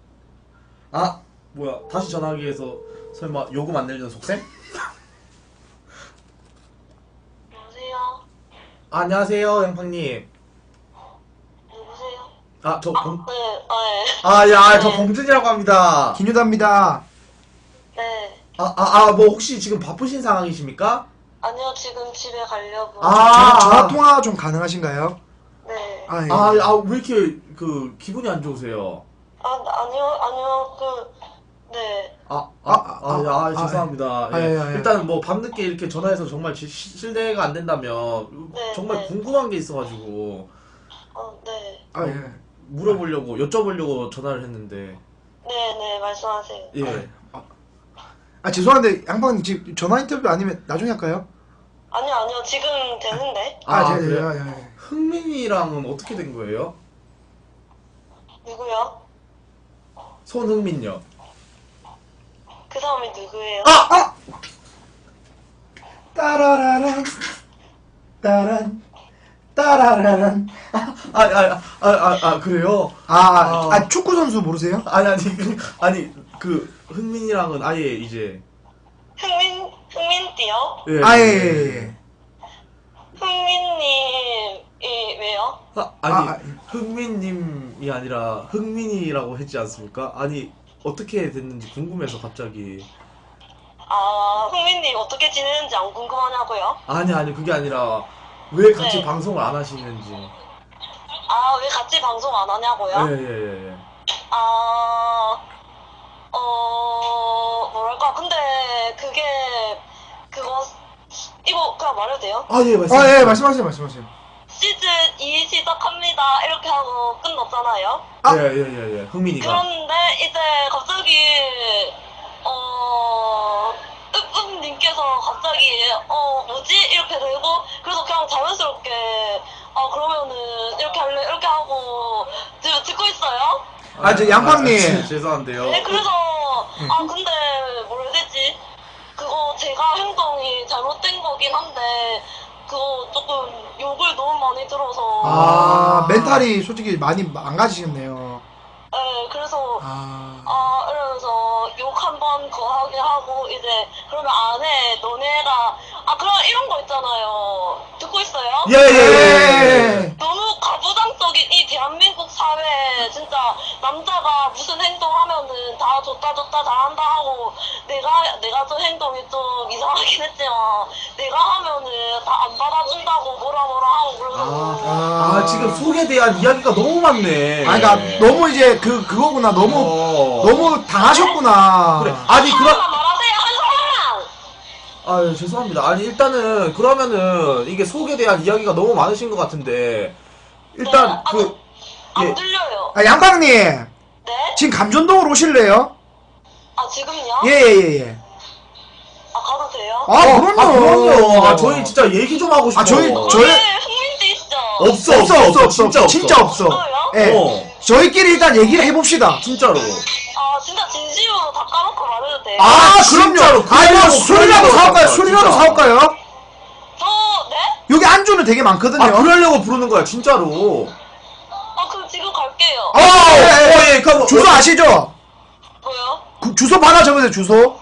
뭐야? 다시 전화하기 위해서 설마 요금 안 내려는 속셈? 여보세요? 안녕하세요, 양팡님. 누구세요? 저 네, 야, 저 봉준이라고 합니다. 김유다입니다. 네. 뭐 혹시 지금 바쁘신 상황이십니까? 아니요, 지금 집에 가려고. 전화 통화 좀 가능하신가요? 네. 예. 왜 이렇게 그 기분이 안 좋으세요? 아니요, 네. 죄송합니다. 예. 일단 뭐 밤늦게 이렇게 전화해서 정말 실례가 안 된다면 네, 정말 네. 궁금한 게 있어가지고 네. 예. 물어보려고 여쭤보려고 전화를 했는데 네, 말씀하세요. 예. 죄송한데 양팡님 지금 전화 인터뷰 아니면 나중에 할까요? 아니요, 지금 되는데. 네. 그래요? 예. 흥민이랑은 어떻게 된 거예요? 누구요? 손흥민요. 그 사람이 누구예요? 따라라란 따란 따라라란. 그래요? 축구 선수 모르세요? 아니 그 흥민이랑은 아예 이제 흥민띠요? 예. 예. 흥민님이 왜요? 흥민님이 아니라 흥민이라고 했지 않습니까? 아니 어떻게 됐는지 궁금해서 갑자기. 흥민님 어떻게 지내는지 안 궁금하냐고요? 아니 그게 아니라 왜 같이 네. 방송을 안 하시는지. 왜 같이 방송 안 하냐고요? 예. 뭐랄까, 근데 이거 그냥 말해도 돼요? 예, 말씀하세요. 시즌 2 시작합니다. 이렇게 하고 끝났잖아요? 예. 흥민이가. 그런데 이제 갑자기, 님께서 갑자기, 뭐지? 이렇게 되고, 그래서 그냥 자연스럽게, 그러면은, 이렇게 할래? 이렇게 하고, 지금 듣고 있어요? 양팡님. 죄송한데요. 네, 그래서, 근데, 뭐라 해야 되지? 그거 제가 행동이 잘못된 거긴 한데, 그거 조금 욕을 너무 많이 들어서. 멘탈이 솔직히 많이 망가지셨네요. 네, 그래서, 이러면서 욕 한 번 거하게 하고, 이제, 그러면 안 해, 너네가, 그럼 이런 거 있잖아요. 듣고 있어요? 예. 너무 가부장적인 이 대한민국 사회에 진짜 남자가 무슨 행동하면은 다 좋다 잘한다 하고 내가 저 행동이 좀 이상하긴 했지만 내가 하면은 다 안 받아준다고 뭐라 하고 그러고 지금 속에 대한 이야기가 너무 많네. 그러니까 너무 이제 그거구나. 너무 당하셨구나. 그래. 한 사람만 말하세요 한 사람만. 죄송합니다. 아니 일단은 그러면은 이게 속에 대한 이야기가 너무 많으신 것 같은데 일단 네, 안 예. 들려요. 양팡님 네? 지금 감전동으로 오실래요? 지금요? 예. 가도 돼요? 그럼요. 저희 진짜 얘기 좀 하고 싶어요. 저희 흥민도 있죠? 없어. 진짜 없어. 예. 저희끼리 일단 얘기를 해봅시다. 진짜로. 진짜 진심으로 다 까놓고 말해도 돼요? 그럼요. 그러려고 술이라도 사올까요? 술이라도 진짜. 사올까요? 네? 여기 안주는 되게 많거든요. 그러려고 부르는 거야 진짜로. 그럼 지금 갈게요. 예. 그럼 주소 아시죠? 뭐요? 주소 받아 적으세요. 주소.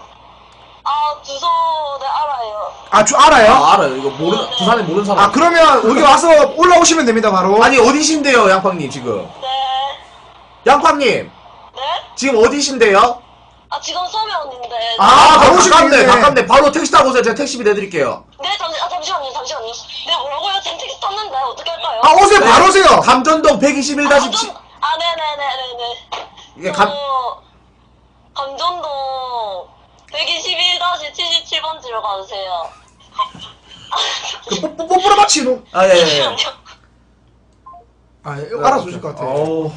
주소 네 알아요. 알아요? 알아요. 이거 부산에 모르는 사람. 그러면 여기 와서 올라오시면 됩니다. 바로. 아니 어디신데요, 양팡님 지금? 네. 양팡님 네? 지금 어디신데요? 지금 서면인데. 바로 오시면 되네. 가깝네. 바로 택시 타고 오세요. 제가 택시비 내드릴게요. 네, 잠시만요. 네, 뭐라고요? 전 택시 탔는데 어떻게 할까요? 오세요. 바로 오세요. 감전동 121-7. 네네네네네. 이게 감전동 121-77번지로 가주세요. 뽀뽀라 마치 너. 예. 알아서 오실 것 같아요.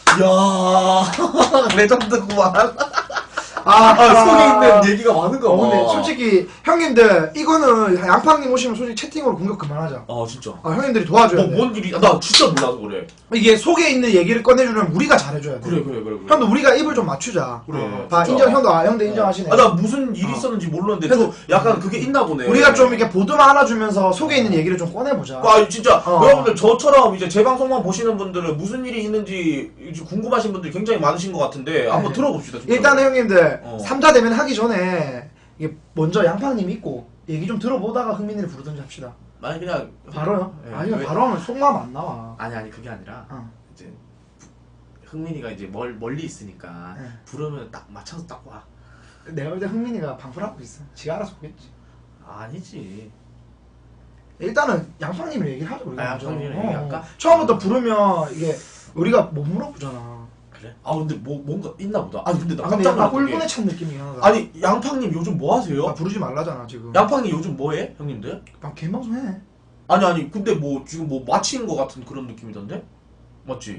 야 레전드구만. 속에 있는 얘기가 많은가 봐. 근데 솔직히 형님들 이거는 양팡님 오시면 솔직히 채팅으로 공격 그만하자. 진짜. 형님들이 도와줘야 돼. 뭔 일이? 나 진짜 몰라서 그래. 이게 속에 있는 얘기를 꺼내주려면 우리가 잘해줘야 돼. 그래. 형도 우리가 입을 좀 맞추자. 그래. 인정. 형도 인정하시네. 나 무슨 일이 있었는지 몰랐는데 또 약간 그게 있나 보네. 우리가 좀 이렇게 보드만 하나 주면서 속에 있는 얘기를 좀 꺼내보자. 진짜 여러분들 저처럼 이제 제 방송만 보시는 분들은 무슨 일이 있는지 이제 궁금하신 분들이 굉장히 많으신 것 같은데 한번 들어봅시다. 진짜. 일단은 형님들 3자 대면 하기 전에 이게 먼저 양팡님 있고 얘기 좀 들어보다가 흥민이를 부르든지 합시다. 아니 그냥 바로요? 예, 아니요. 왜- 바로 하면 속마음 안 나와. 아니 그게 아니라 이제 흥민이가 이제 멀리 있으니까 네. 부르면 딱 맞춰서 딱 와. 내가 볼 때 흥민이가 방풀하고 있어. 지가 알아서 오겠지. 아니지. 일단은 양팡님을 얘기를 하자. 우리가 먼저. 양팡님이랑 얘기할까? 처음부터 부르면 이게 우리가 못 물어보잖아. 그래? 아 근데 뭔가 있나 보다. 아니 근데 나 아 근데 깜짝 약간 놀랐던 게 꿀분에 찬 느낌이 하나다. 아니 양팡님 요즘 뭐 하세요? 아, 부르지 말라잖아 지금. 양팡님 요즘 뭐 해? 형님들? 방 개방송 해. 아니 근데 뭐 지금 뭐 마친 거 같은 그런 느낌이던데? 맞지?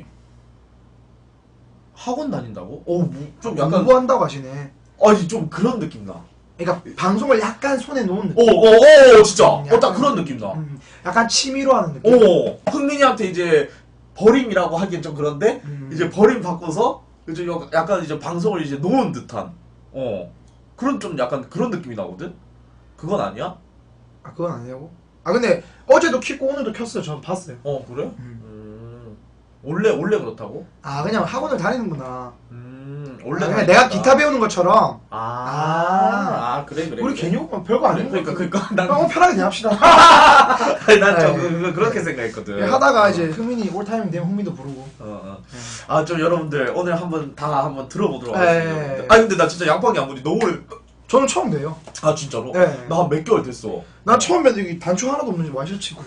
학원 다닌다고? 좀 약간 공부한다고 하시네. 아니 좀 그런 느낌 나. 그러니까 방송을 약간 손에 놓은 느낌. 진짜. 약간- 딱 그런 느낌 나. 약간 취미로 하는 느낌. 흥민이한테 이제 버림이라고 하기엔 좀 그런데 이제 버림 바꿔서 이제 약간 이제 방송을 이제 놓은 듯한 그런 좀 약간 그런 느낌이 나거든. 그건 아니야? 아 그건 아니냐고? 아 근데 어제도 켰고 오늘도 켰어요. 전 봤어요. 그래? 원래 그렇다고? 아 그냥 학원을 다니는구나. 원래 그냥 내가 기타 배우는 것처럼. 그래. 우리 괜히 오면 별거 아닌 거. 그러니까 난 형 편하게 대합시다. 아니, 난 좀 네. 그렇게 생각했거든. 하다가 이제 흥민이 올 타이밍 되면 흥민도 부르고. 좀 여러분들 오늘 한번 들어보도록 네. 하겠습니다. 아니 근데 나 진짜 양팡이 안 본지 너무 오래. 저는 처음 봬요. 아 진짜로? 네. 나 한 몇 개월 됐어. 나 처음 뵀는데 여기 단추 하나도 없는지 와이셔츠고.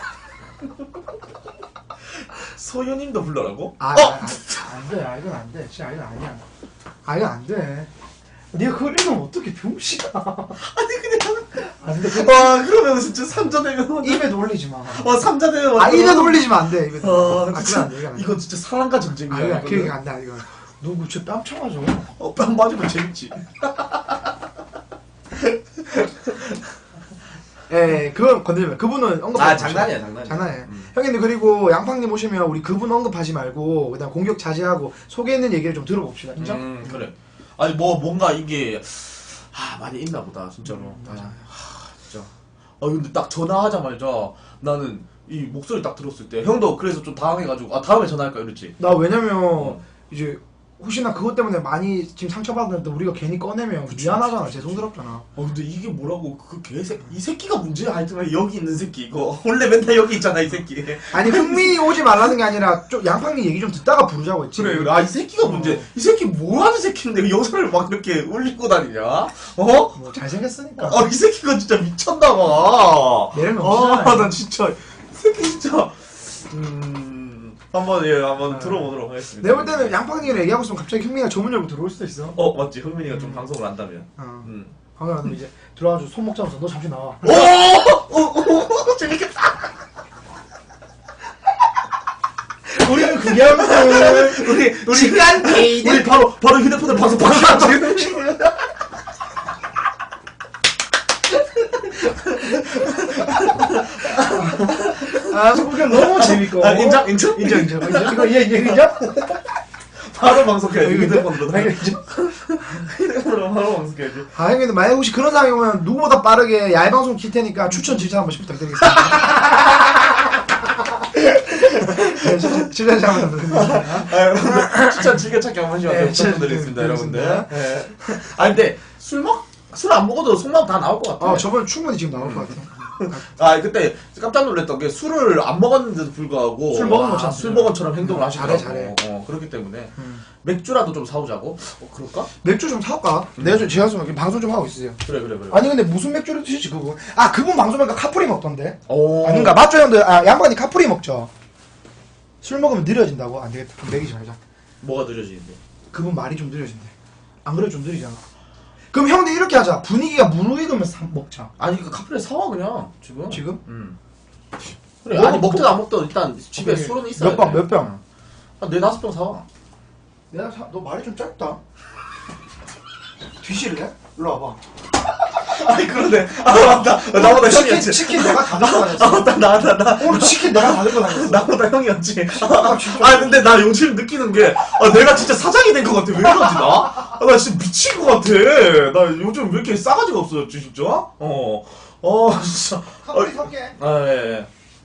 소연님도 불러라고? 안 돼. 이건 안 돼. 진짜 이건 아니야. 이건 안 돼. 네가 그걸 읽으면 어떻게 병신아. 아니 그냥 안 돼. 그러면 진짜 삼자되면 입에도 올리지 마. 삼자되면 입에도 올리지면 안 돼. 입에도. 그건 진짜 안 돼. 이건 안 돼. 이건 진짜 사랑과 전쟁이야. 이건 이거는. 기억이 안 나. 이거. 누구 뺨 쳐가지고. 뺨 맞으면 재밌지. 예, 그건 건드리면 그분은 언급하지 마시고. 장난이야. 장난이에요. 형님들 그리고 양팡님 오시면 우리 그분 언급하지 말고 그다음 공격 자제하고 속에 있는 얘기를 좀 들어봅시다. 인정? 그래. 아니 뭔가 이게 많이 있나 보다 진짜로. 맞아. 진짜. 근데 딱 전화하자마자 나는 이 목소리 딱 들었을 때 형도 그래서 좀 당황해가지고 다음에 전화할까 이랬지. 나 왜냐면 이제 혹시나 그것 때문에 많이 지금 상처받았는데 우리가 괜히 꺼내면 미안하잖아. 죄송스럽잖아. 근데 이게 뭐라고 이 새끼가 문제야. 하여튼 여기 있는 새끼 이거 원래 맨날 여기 있잖아 이 새끼. 아니 흥민이 오지 말라는 게 아니라 좀 양팡님 얘기 좀 듣다가 부르자고 했지. 그래. 이 새끼가 문제. 이 새끼 뭐하는 새끼인데 영상을 막 그렇게 올리고 다니냐? 뭐 잘생겼으니까. 이 새끼가 진짜 미쳤나봐. 내려면 없잖아. 나 진짜 이 새끼 진짜. 한번 들어보도록 하겠습니다. 내가 볼 때는 양팡님이랑 얘기하고 있으면 갑자기 흥민이가 조문 열고 들어올 수도 있어. 맞지. 흥민이가 좀 방송을 한다면. 방금 안 이제 들어와가지고 손목 잡아서 너 잠시 나와. 재밌겠다. 우리는 그게 하면은 우리 시간 개인. 우리 바로 휴대폰을 방송 바꾸자. 그게 너무 재밌고. 인정? 이거 인정? 바로 방송해야지. 이거 휴대폰으로. 인정? 휴대폰으로 바로 방송해야지. 형님들 만약 혹시 그런 상황이 오면 누구보다 빠르게 야외 방송 킬 테니까 추천 질차 한 번씩 부탁드리겠습니다. 질차 한번 부탁드립니다. 여러분들 추천 즐겨찾기 한 번씩 부탁드리겠습니다, 여러분들. 근데 술 안 먹어도 속마음 다 나올 것 같아. 저번 충분히 지금 나올 것 같아. 그때 깜짝 놀랐던 게 술을 안 먹었는데도 불구하고 술 먹은 것처럼 술 먹은처럼 행동을 하시더라고. 잘해. 그렇기 때문에 맥주라도 좀 사오자고. 그럴까? 맥주 좀 사올까? 내가 좀 제가 좀 방송 좀 하고 있어요. 그래. 아니 근데 무슨 맥주를 드시지 그분? 그분 방송하니까 카프리 먹던데. 오. 아닌가? 맞죠 형들? 양반이 카프리 먹죠. 술 먹으면 느려진다고? 안 되겠다. 그럼 먹이지 말자. 뭐가 느려지는데? 그분 말이 좀 느려진대. 안 그래 좀 느리잖아. 그럼 형들 이렇게 하자. 분위기가 무르익으면 먹자. 아니 카페에 사와 그냥 지금. 지금? 그래. 뭐, 아니 먹든 안 먹든 일단 집에 오케이. 술은 있어야 돼. 몇 병? 한 4-5병 사와. 너 말이 좀 짧다. 뒤질래? 일로 와봐. 아니 그러네. 맞다. 나보다 형이었지. 치킨 내가 다 들고 다녔어. 나 오늘 치킨 내가 다 들고 다녔어. 나보다 형이었지. 진짜. 근데 나 요즘 느끼는 게 내가 진짜 사장이 된 것 같아. 왜 그러지 나? 나 진짜 미친 것 같아. 나 요즘 왜 이렇게 싸가지가 없어졌지 진짜? 진짜. 카프리 살게. 예.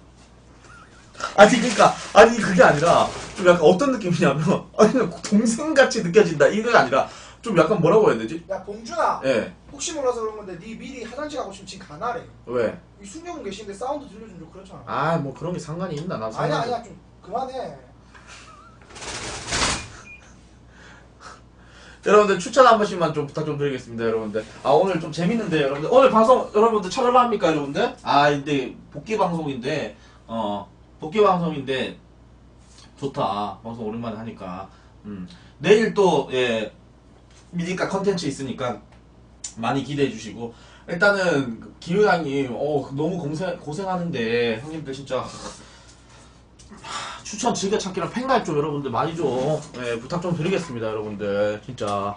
아니 그게 아니라 좀 약간 어떤 느낌이냐면 그냥 동생같이 느껴진다 이게 아니라 좀 약간 뭐라고 해야 되지? 야 봉준아. 예. 혹시 몰라서 그런 건데 네 미리 화장실 가고 싶으면 지금 가나래. 왜? 이 순경은 계신데 사운드 들려주면 좀 그렇잖아. 뭐 그런 게 상관이 있나? 나 아니야 좀 그만해. 여러분들 추천 한 번씩만 좀 부탁 좀 드리겠습니다, 여러분들. 오늘 좀 재밌는데, 여러분들. 오늘 방송 여러분들 찾아봐 합니까, 여러분들? 근데 복귀 방송인데 좋다. 방송 오랜만에 하니까. 내일 또 예, 미니까 컨텐츠 있으니까 많이 기대해 주시고 일단은 기우양님 너무 고생하는데 형님들 진짜 추천 즐겨찾기랑 팬가입 좀 여러분들 많이 좀 예, 부탁 좀 드리겠습니다 여러분들 진짜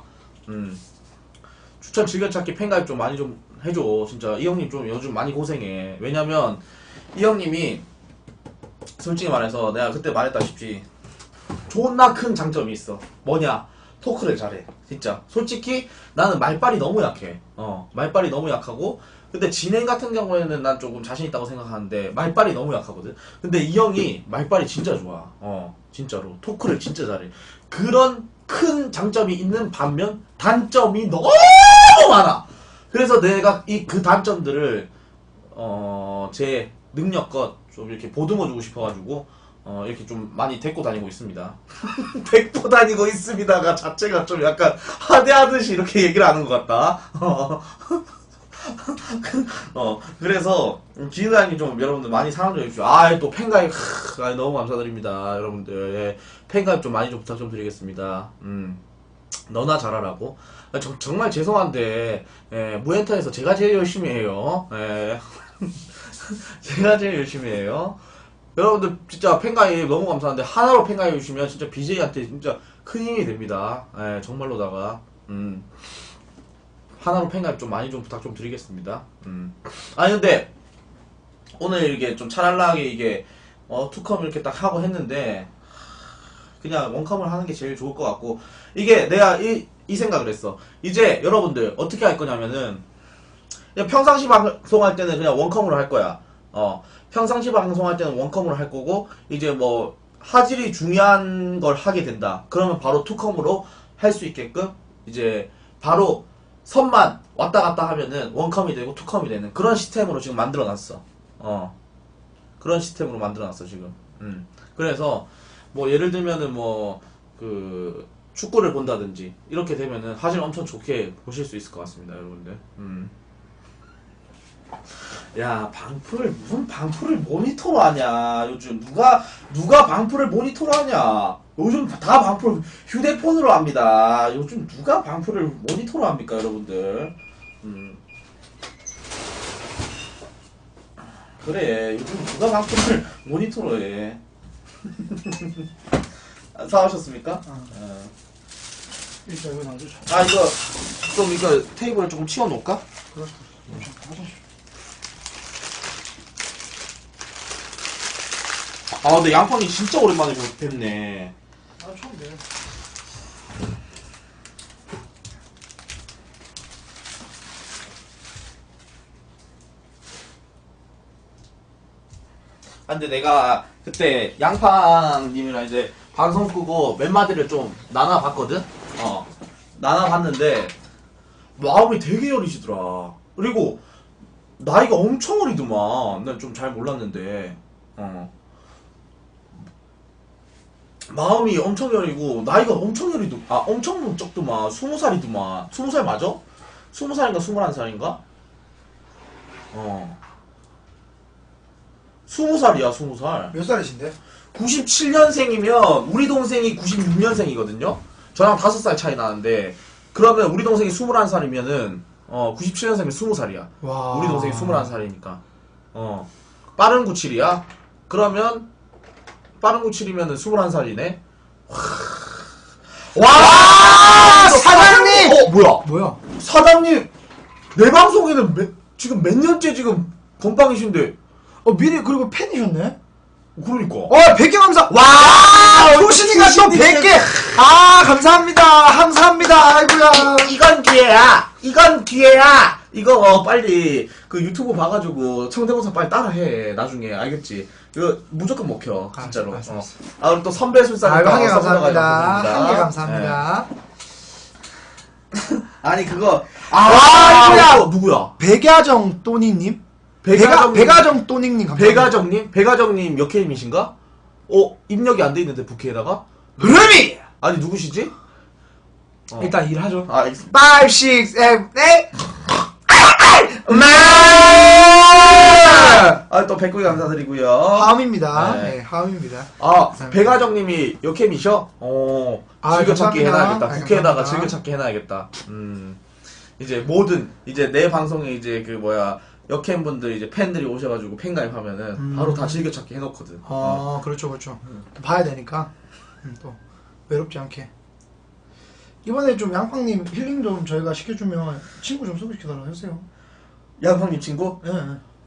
추천 즐겨찾기 팬가입 좀 많이 좀 해줘 진짜 이 형님 좀 요즘 많이 고생해 왜냐면 이 형님이 솔직히 말해서 내가 그때 말했다시피 존나 큰 장점이 있어 뭐냐 토크를 잘해 진짜 솔직히 나는 말빨이 너무 약해 말빨이 너무 약하고 근데 진행 같은 경우에는 난 조금 자신 있다고 생각하는데 말빨이 너무 약하거든 근데 이 형이 말빨이 진짜 좋아 진짜로 토크를 진짜 잘해 그런 큰 장점이 있는 반면 단점이 너무 많아 그래서 내가 그 단점들을 제 능력껏 좀 이렇게 보듬어주고 싶어가지고 이렇게 좀 많이 데리고 다니고 있습니다. 데리고 다니고 있습니다가 자체가 좀 약간 하대하듯이 이렇게 얘기를 하는 것 같다. 그래서 기우양이 좀 여러분들 많이 사랑 좀 해주십시오. 또 팬가입 너무 감사드립니다. 여러분들 예, 팬가입 좀 많이 좀 부탁 좀 드리겠습니다. 너나 잘하라고. 정말 죄송한데 예, 무엔터에서 제가 제일 열심히 해요. 예. 제가 제일 열심히 해요. 여러분들 진짜 팬가입 너무 감사한데 하나로 팬가입 해주시면 진짜 BJ한테 진짜 큰 힘이 됩니다. 예, 정말로다가 하나로 팬가입 좀 많이 좀 부탁 좀 드리겠습니다. 아니 근데 오늘 이렇게 좀 찰랄라하게 이게 투컴 이렇게 딱 하고 했는데 그냥 원컴을 하는 게 제일 좋을 것 같고 이게 내가 이 생각을 했어. 이제 여러분들 어떻게 할 거냐면은 그냥 평상시 방송할 때는 그냥 원컴으로 할 거야. 평상시 방송할 때는 원컴으로 할 거고 이제 뭐 화질이 중요한 걸 하게 된다. 그러면 바로 투컴으로 할 수 있게끔 이제 바로 선만 왔다 갔다 하면은 원컴이 되고 투컴이 되는 그런 시스템으로 지금 만들어 놨어. 그런 시스템으로 만들어 놨어 지금. 그래서 뭐 예를 들면은 뭐 그 축구를 본다든지 이렇게 되면은 화질 엄청 좋게 보실 수 있을 것 같습니다 여러분들. 야 방풀을 무슨 방풀을 모니터로 하냐 요즘 누가 방풀을 모니터로 하냐 요즘 다 방풀 휴대폰으로 합니다 요즘 누가 방풀을 모니터로 합니까 여러분들. 그래 요즘 누가 방풀을 모니터로 해. 사오셨습니까? 일단 이거 놔두자. 이거 좀 이거 테이블을 조금 치워놓을까? 그렇죠. 근데 양팡이 진짜 오랜만에 뵙네. 처음 돼. 근데 내가 그때 양팡님이랑 이제 방송 끄고 몇 마디를 좀 나눠봤거든? 나눠봤는데 마음이 되게 여리시더라. 그리고 나이가 엄청 어리더만. 난 좀 잘 몰랐는데 마음이 엄청 여리고 나이가 엄청 엄청 적더만. 20살이더만. 20살 맞아? 20살인가 21살인가? 20살이야 20살. 몇 살이신데? 97년생이면 우리 동생이 96년생이거든요. 저랑 5살 차이 나는데 그러면 우리 동생이 21살이면은 97년생이면 20살이야. 와. 우리 동생이 21살이니까. 빠른 97이야? 그러면 빠른 97이면은 21살이네. 와! 사장님! 뭐야? 뭐야? 사장님 내 방송에는 지금 몇 년째 지금 건빵이신데. 미리 그리고 팬이셨네? 그러니까. 100개 감사! 와! 효신이가 또 100개! 감사합니다! 감사합니다! 아이고야! 이건 기회야! 이건 기회야! 이거 빨리 그 유튜브 봐가지고 성대모사 빨리 따라해. 나중에 알겠지? 이거 무조건 먹혀. 진짜로. 알았어. 우리 또 선배 술사니까. 한개 감사합니다. 한개 감사합니다. 아니 그거 아이고야! 누구야? 백야정 또니님? 백아정 또닉님 감사합니다. 백아정님 역해임이신가? 입력이 안 돼 있는데 부캐에다가? 흐름이! 아니 누구시지? 일단 일하죠. 알겠습니다. 5, 6, 7, 8 아, 또 백구이 감사드리고요. 하음입니다. 네. 네, 하음입니다. 아, 배가정님이 역캠이셔? 즐겨찾기 감사합니다. 해놔야겠다. 국회에다가 감사합니다. 즐겨찾기 해놔야겠다. 이제 모든, 이제 내 방송에 이제 그 뭐야, 역캠분들 이제 팬들이 오셔가지고 팬가입하면은 바로 다 즐겨찾기 해놓거든. 그렇죠, 그렇죠. 또 봐야 되니까. 또 외롭지 않게. 이번에 좀 양팡님 힐링 좀 저희가 시켜주면 친구 좀 소개시켜달라고 하세요. 양팡님 친구? 예.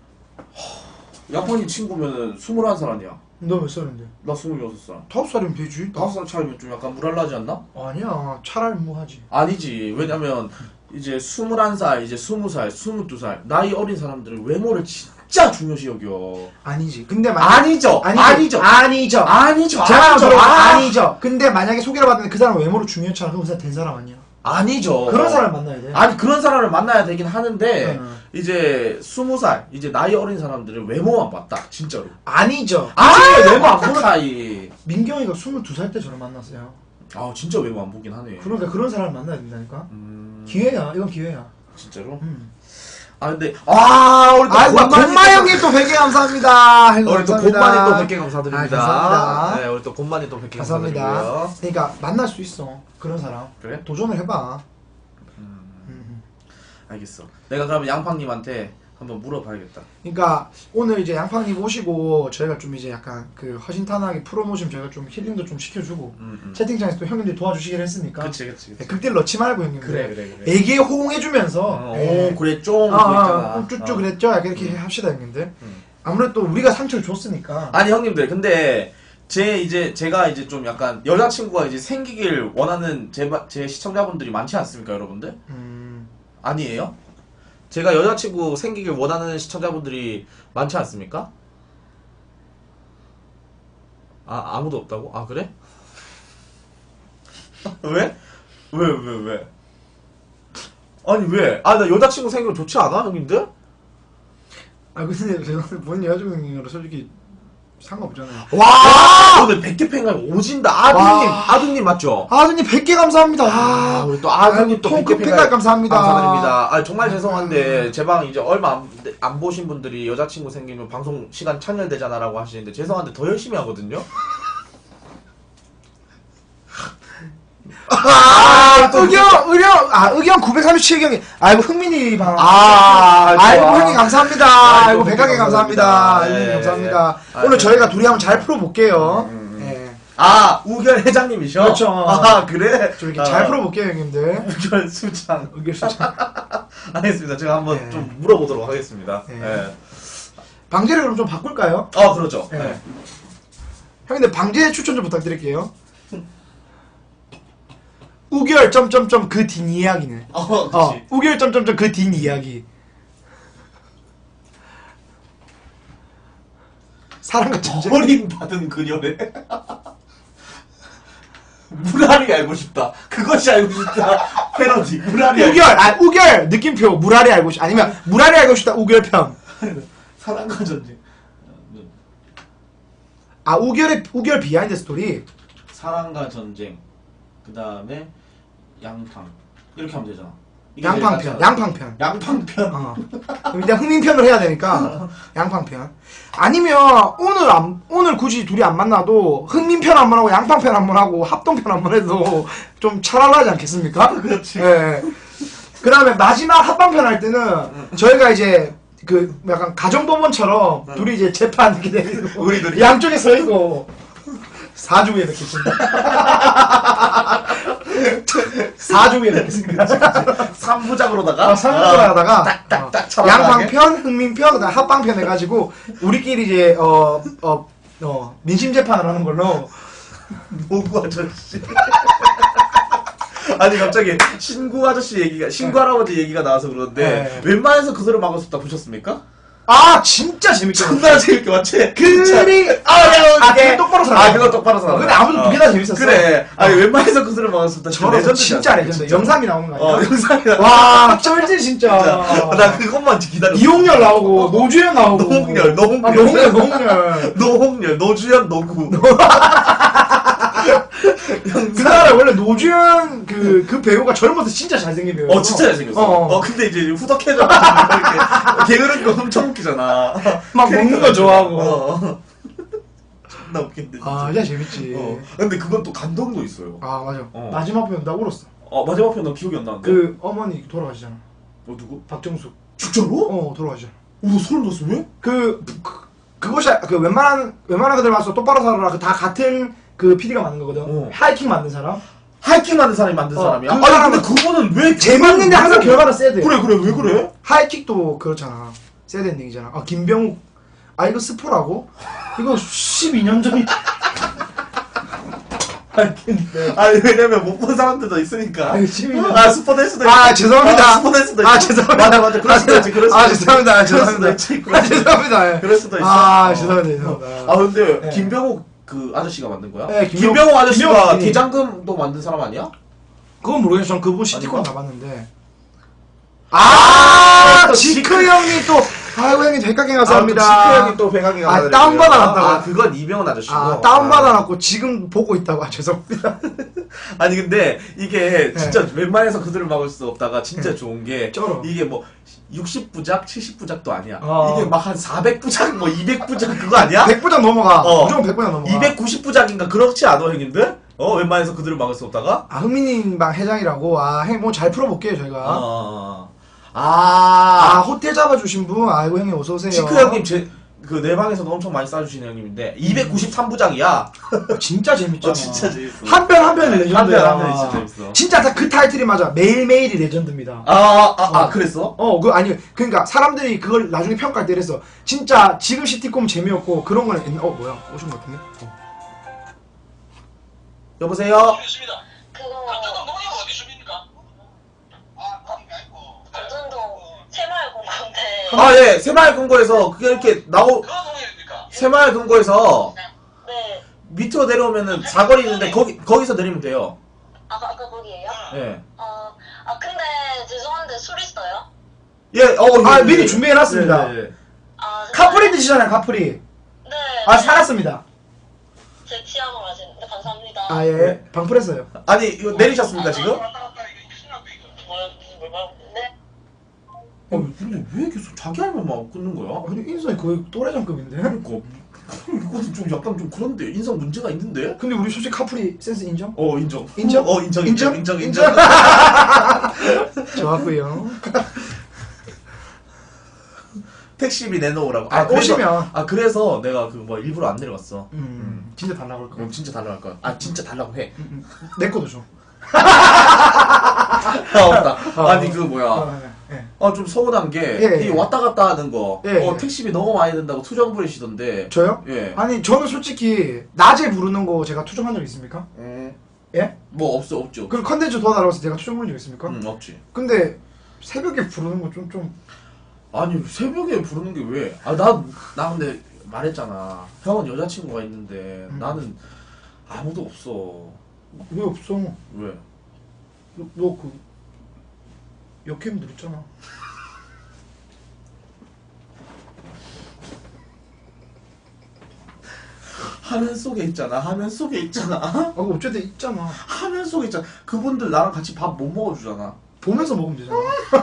양팡님 친구면은 21살 아니야? 너 몇 살인데? 나 26살. 5살이면 되지. 5살 차이면 좀 약간 무랄라지 않나? 아니야. 차라리 무하지. 아니지. 왜냐면 이제 21살, 이제 20살, 22살 나이 어린 사람들은 외모를 진짜 중요시 여겨. 아니지. 근데 아니죠. 아니죠. 아니죠. 아니죠. 제가 아니죠. 아니죠. 근데 만약에 소개를 받는데 그 사람 외모로 중요했잖아. 그럼 그 사람 된 사람 아니야. 아니죠. 그런 사람 만나야 돼. 아니 그런 사람을 만나야 되긴 하는데 응. 이제 20살 이제 나이 어린 사람들은 외모만 봤다 진짜로. 아니죠. 외모 안 보는 사이. 민경이가 22살 때 저를 만났어요. 아 진짜 외모 안 보긴 하네. 그러니까 그런 사람을 만나야 된다니까. 기회야. 이건 기회야. 진짜로? 음. 아 근데 우리 또 아이고 곰마 형님 또 100개 감사합니다. 아이고, 우리 또 감사합니다. 곰만이 또 100개 감사드립니다. 감사합니다. 네, 우리 또 곰만이 또 100개 감사합니다. 감사드리고요. 그러니까 만날 수 있어. 그런 사람. 그래? 도전을 해봐. 알겠어. 내가 그러면 양팡님한테 한번 물어봐야겠다. 그러니까 오늘 이제 양팡님 오시고 저희가 좀 이제 약간 그 허심탄회하게 프로모션 저희가 좀 힐링도 좀 시켜주고 채팅창에서 또 형님들이 도와주시기로 했으니까 그치. 네, 극딜 넣지 말고 형님들 그래. 애기에 호응해주면서 네. 그래 쫑. 있잖아. 쭉쭉 그랬죠? 약간 이렇게 합시다 형님들. 아무래도 또 우리가 상처를 줬으니까. 아니 형님들 근데 제가 이제 좀 약간 여자친구가 이제 생기길 원하는 제 시청자분들이 많지 않습니까 여러분들? 아니에요? 제가 여자친구 생기길 원하는 시청자분들이 많지 않습니까? 아무도 없다고? 아 그래? 왜? 왜? 아니 왜? 나 여자친구 생기면 좋지 않아 형님들? 근데 제가 본인 여자친구로 솔직히 상관없잖아요. 와! 오늘 100개 팬가 오진다. 아드님 맞죠? 아드님 100개 감사합니다. 우리 또 아드님 또 100개 팬가 감사합니다. 감사드립니다. 정말 죄송한데 제 방 이제 얼마 안 보신 분들이 여자친구 생기면 방송 시간 찬열되잖아라고 하시는데 죄송한데 더 열심히 하거든요. 의견 937경이. 아이고 흥민이 방. 좋아. 아이고 형님 감사합니다. 아이고 100개 감사합니다. 감사합니다. 네. 형님 감사합니다. 아, 오늘 네. 저희가 둘이 한번 잘 풀어볼게요. 네. 우결 회장님이셔? 그렇죠. 그래? 좀 이렇게 잘 풀어볼게요 형님들. 우결 수장. 의견 수장. 알겠습니다. 제가 한번 네. 좀 물어보도록 하겠습니다. 네. 네. 방제를 그럼 좀 바꿀까요? 그렇죠. 네. 네. 형님들 방제 추천 좀 부탁드릴게요. 우결 점점점 그 뒷 이야기는. 그치. 우결 점점점 그 뒷 이야기. 사랑과 전쟁. 버림받은 그녀래. 무라리 알고 싶다. 그것이 알고 싶다. 패러디. 무라리 알고 우결 느낌표 무라리 알고 싶 아니면 무라리 알고 싶다 우결편. 사랑과 전쟁. 우결 비하인드 스토리. 사랑과 전쟁. 그 다음에 양팡. 이렇게 하면 되잖아. 이게 양팡편. 제일 양팡편. 양팡편. 일단 흥민편을 해야 되니까 양팡편. 아니면 오늘 굳이 둘이 안 만나도 흥민편 한 번 하고 양팡편 한 번 하고 합동편 한 번 해도 좀 차랄라지 않겠습니까? 그렇지. 예. 그다음에 마지막 합방편 할 때는 저희가 이제 그 약간 가정법원처럼 둘이 이제 재판 이렇게 되고 우리 둘이 양쪽에 서 있고 사주에 넣겠습니다. 사주에 넣겠습니다. 3부작으로다가 3부작으로 하다가 딱딱딱 차라리 양방편, 흥민편, 그다음 합방편 해가지고 우리끼리 이제 민심 재판을 하는 걸로. 노구 아저씨. 아니 갑자기 신구 아저씨 얘기가 신구 할아버지 얘기가 나와서 그러는데 네. 웬만해서 그 소리 막았었다 보셨습니까? 진짜 재밌게 존나 재밌게 맞지? 그거 똑바로 살아. 그거 똑바로 살아. 근데 아무튼 그게 다 재밌었어. 그래. 아니 웬만해서 그 소리 막았었다. 저런 진짜 레전드. 영상이 나오는 거 아니야? 영상이야. 와, 쩔지 진짜. 나 그것만 기다렸어. 이홍렬 나오고 노주현 나오고. 노홍렬. 노홍렬. 노홍렬, 노주현, 노구. 그 나라 원래 노주현 그 배우가 젊어서 진짜 잘생긴 배우였어. 진짜 잘생겼어. 근데 이제 후덕해져가지고 이렇게 게으른 거 엄청 웃기잖아. 막 먹는 거 좋아하고. 존나 웃긴데. 진짜. 아, 진짜 재밌지. 근데 그건 또 감동도 있어요. 아, 맞아. 어. 마지막 편 나 울었어. 마지막 편 나 기억이 안 나는데. 그 어머니 돌아가시잖아. 누구? 박정숙. 진짜로? 돌아가시잖아. 너 소름 돋았어 왜? 그것이 그 웬만한 그들 와서 똑바로 살아라. 그 다 같은 그 PD가 만든 거거든. 하이킹 만든 사람. 하이킹 만든 사람이 만든 사람이야? 그 아니 사람은 근데 그거는 왜 재밌는데 항상 결과는 새드. 그래 왜 그래? 하이킥도 그렇잖아. 새드 엔딩이잖아. 김병욱. 이거 스포라고? 이거 12년 전이. 아니 왜냐면 못 본 사람들도 있으니까. 스포 될 수도 있고. 죄송합니다. 스포 될 수도 있고. 죄송합니다. 맞아 그럴 수도 있지. 죄송합니다. 죄송합니다. 죄송합니다. 그럴 수도 있어. 죄송합니다. 근데 네. 김병욱 그 아저씨가 만든 거야? 네, 김병욱 아저씨가 김병욱이. 대장금도 만든 사람 아니야? 그건 모르겠어. 전 그분 시티콘 아닌가? 다 봤는데. 또 지크 형이 또 아이고 형님 백각행 감사합니다. 지크 형이 또 백악기 아, 다운받아놨다고. 그건 이병헌 아저씨고. 다운받아놨고 지금 보고 있다고. 죄송합니다. 아니 근데 이게 네. 진짜 웬만해서 그들을 막을 수 없다가 진짜 좋은 게 쩔어. 이게 뭐 60부작, 70부작도 아니야. 어. 이게 막 한 400부작, 뭐 200부작 그거 아니야? 100부작 넘어가. 어. 무조건 100부작 넘어가. 290부작인가 그렇지 않아 형님들? 웬만해서 그들을 막을 수 없다가? 흥민님 방 회장이라고. 형님 뭐 잘 풀어볼게요 저희가. 호텔 잡아주신 분. 아이고 형님 어서 오세요. 지크 형님 그 내 방에서도 엄청 많이 쏴주시는 형님인데 293부작이야. 진짜 재밌잖아. 진짜 재밌어. 한 편 한 편이 레전드야. 한 편이 진짜 재밌어. 진짜 다 그 타이틀이 맞아. 매일매일이 레전드입니다. 그랬어? 그러니까 사람들이 그걸 나중에 평가할 때 이랬어. 진짜 지금 시티콤 재미없고 그런 거는 뭐야? 오신 것 같은데? 여보세요? 있습니다. 그거 강조동 농협 어디 주민입니까? 거기가 있고. 강전동 새마을공원대 예. 새마을금고에서 그게 이렇게 그 농협입니까? 새마을금고에서 네. 밑으로 내려오면은 사거리 있는데 거기서 내리면 돼요. 아까 거기에요? 예. 근데 죄송한데 술 있어요? 예, 미리 준비해놨습니다. 예. 카프리 드시잖아요, 카프리. 네. 살았습니다. 제 취향을 아시는데 감사합니다. 예. 방풀했어요. 아니 이거 내리셨습니까 지금? 왔다 갔다 이거 큰일 났다 이거. 네? 근데 왜 계속 자기 할머니만 끊는 거야? 아니, 인성이 거의 또래장급인데? 그러니까 이거는 좀 약간 좀 그런데 인성 문제가 있는데? 근데 우리 솔직히 카프리 센스 인정? 인정. 인정? 인정. 좋았고요. 택시비 내놓으라고. 오시면. 그래서 내가 일부러 안 내려갔어. 진짜 달라고 할 거야. 그럼 진짜 달라고 할 거야. 진짜 달라고 해. 내 것도 줘. 없다. 아니 좀 서운한 게 예. 이 왔다 갔다 하는 거. 예. 택시비 너무 많이 든다고 투정 부리시던데. 저요? 예. 아니, 저는 솔직히 낮에 부르는 거 제가 투정한 적 있습니까? 예? 뭐 없죠. 그리고 컨텐츠 도와달라고 해서 제가 투정 부른 적 있습니까? 없지. 근데 새벽에 부르는 거 좀 아니 새벽에 부르는 게 왜? 나 근데 말했잖아. 형은 여자친구가 있는데 나는 아무도 없어. 왜 없어? 왜? 너 역캠 누렸잖아. 화면 속에 있잖아. 어쨌든 있잖아. 화면 속에 있잖아. 그분들 나랑 같이 밥 못 먹어주잖아. 보면서 먹으면 되잖아.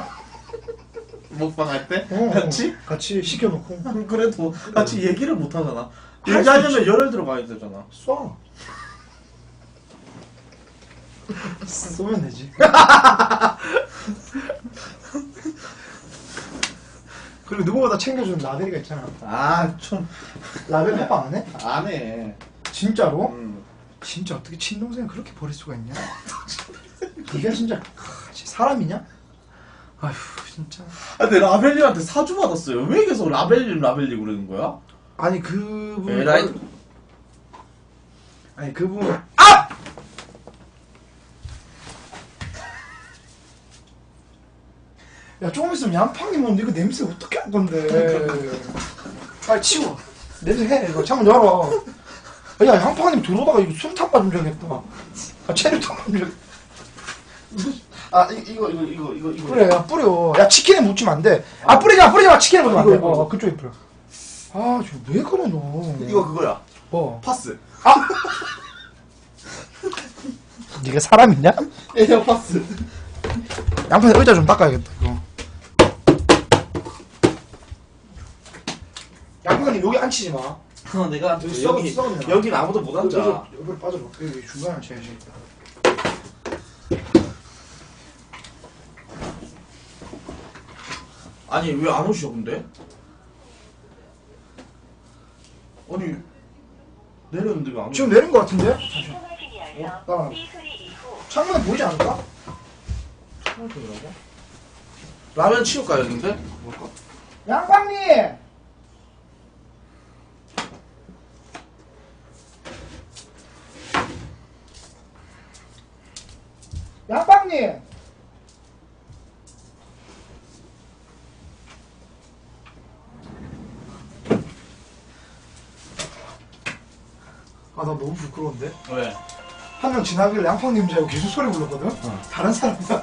먹방 할 때? 같이 시켜놓고 그래도 같이 얘기를 못 하잖아. 할 수 얘기하려면 열흘 들어가야 되잖아. 쏴. 쏘면 되지. 그리고 누구보다 챙겨주는 라벨이가 있잖아. 라벨 해봐 안 해? 안 해. 진짜로? 진짜 어떻게 친동생을 그렇게 버릴 수가 있냐? 네가 진짜 사람이냐? 아휴 진짜. 근데 라벨님한테 사주 받았어요. 왜 계속 라벨님 그러는 거야? 아니 그분 에라이. 아니 그분 아! 야 조금 있으면 양팡이 먹는데 이거 냄새 어떻게 할 건데? 빨리 치워. 냄새 해. 이거 창문 열어. 야 양팡님 들어오다가 이거 술탄 빠좀 줘야겠다. 체류탄 빠좀 줘. 이거. 그래, 야, 뿌려. 야, 치킨에 묻히면 안 돼. 뿌리지 마. 치킨에 묻히면 안 돼. 그쪽에 뿌려. 왜 그래, 너. 이거 그거야. 뭐. 파스. 네가 사람이냐? 에어파스. 양파에 의자 좀 닦아야겠다 이거. 양파님 여기 앉히지 마. 내가 여기 여기 썩으면 여기는 아무도 못 앉아. 여기 빠져봐. 여기 중간에 앉혀야지. 아니 왜 안 오셔 근데? 아니 내렸는데 왜 안 오셔? 지금 내린 거 같은데? 따라. 창문에 보이지 않을까? 라면 치울까요 근데? 양팡님! 양팡님! 아, 나 너무 부끄러운데? 왜? 한 명 지나길래 양팡님 줄 알고 계속 소리 불렀거든? 다른 사람이다.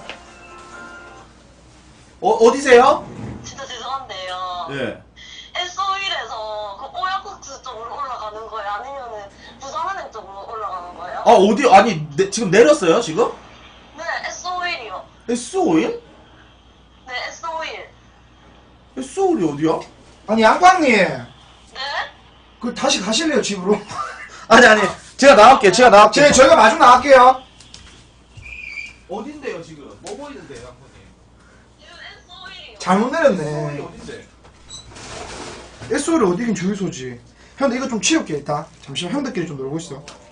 어디세요? 진짜 죄송한데요. 예. SO일에서 그 오야코스 쪽으로 올라가는 거예요? 아니면은 부산은행 쪽으로 올라가는 거예요? 아 어디 아니 지금 내렸어요 지금? 네, SO일이요. S5일? 네, SO일. S5일이 어디야? 아니, 양팡님! 네? 그, 다시 가실래요, 집으로? 아니 제가 나갈게요 제가 나갈게요. 저희가 마중 나갈게요. 어딘데요 지금? 뭐 보이는데요 양반님? 지금 SO일이요. 잘못 S5일이 내렸네. 어딘데? SO를 어디긴 주유소지. 형들 이거 좀 치울게, 일단. 잠시만, 형들끼리 좀 놀고 있어.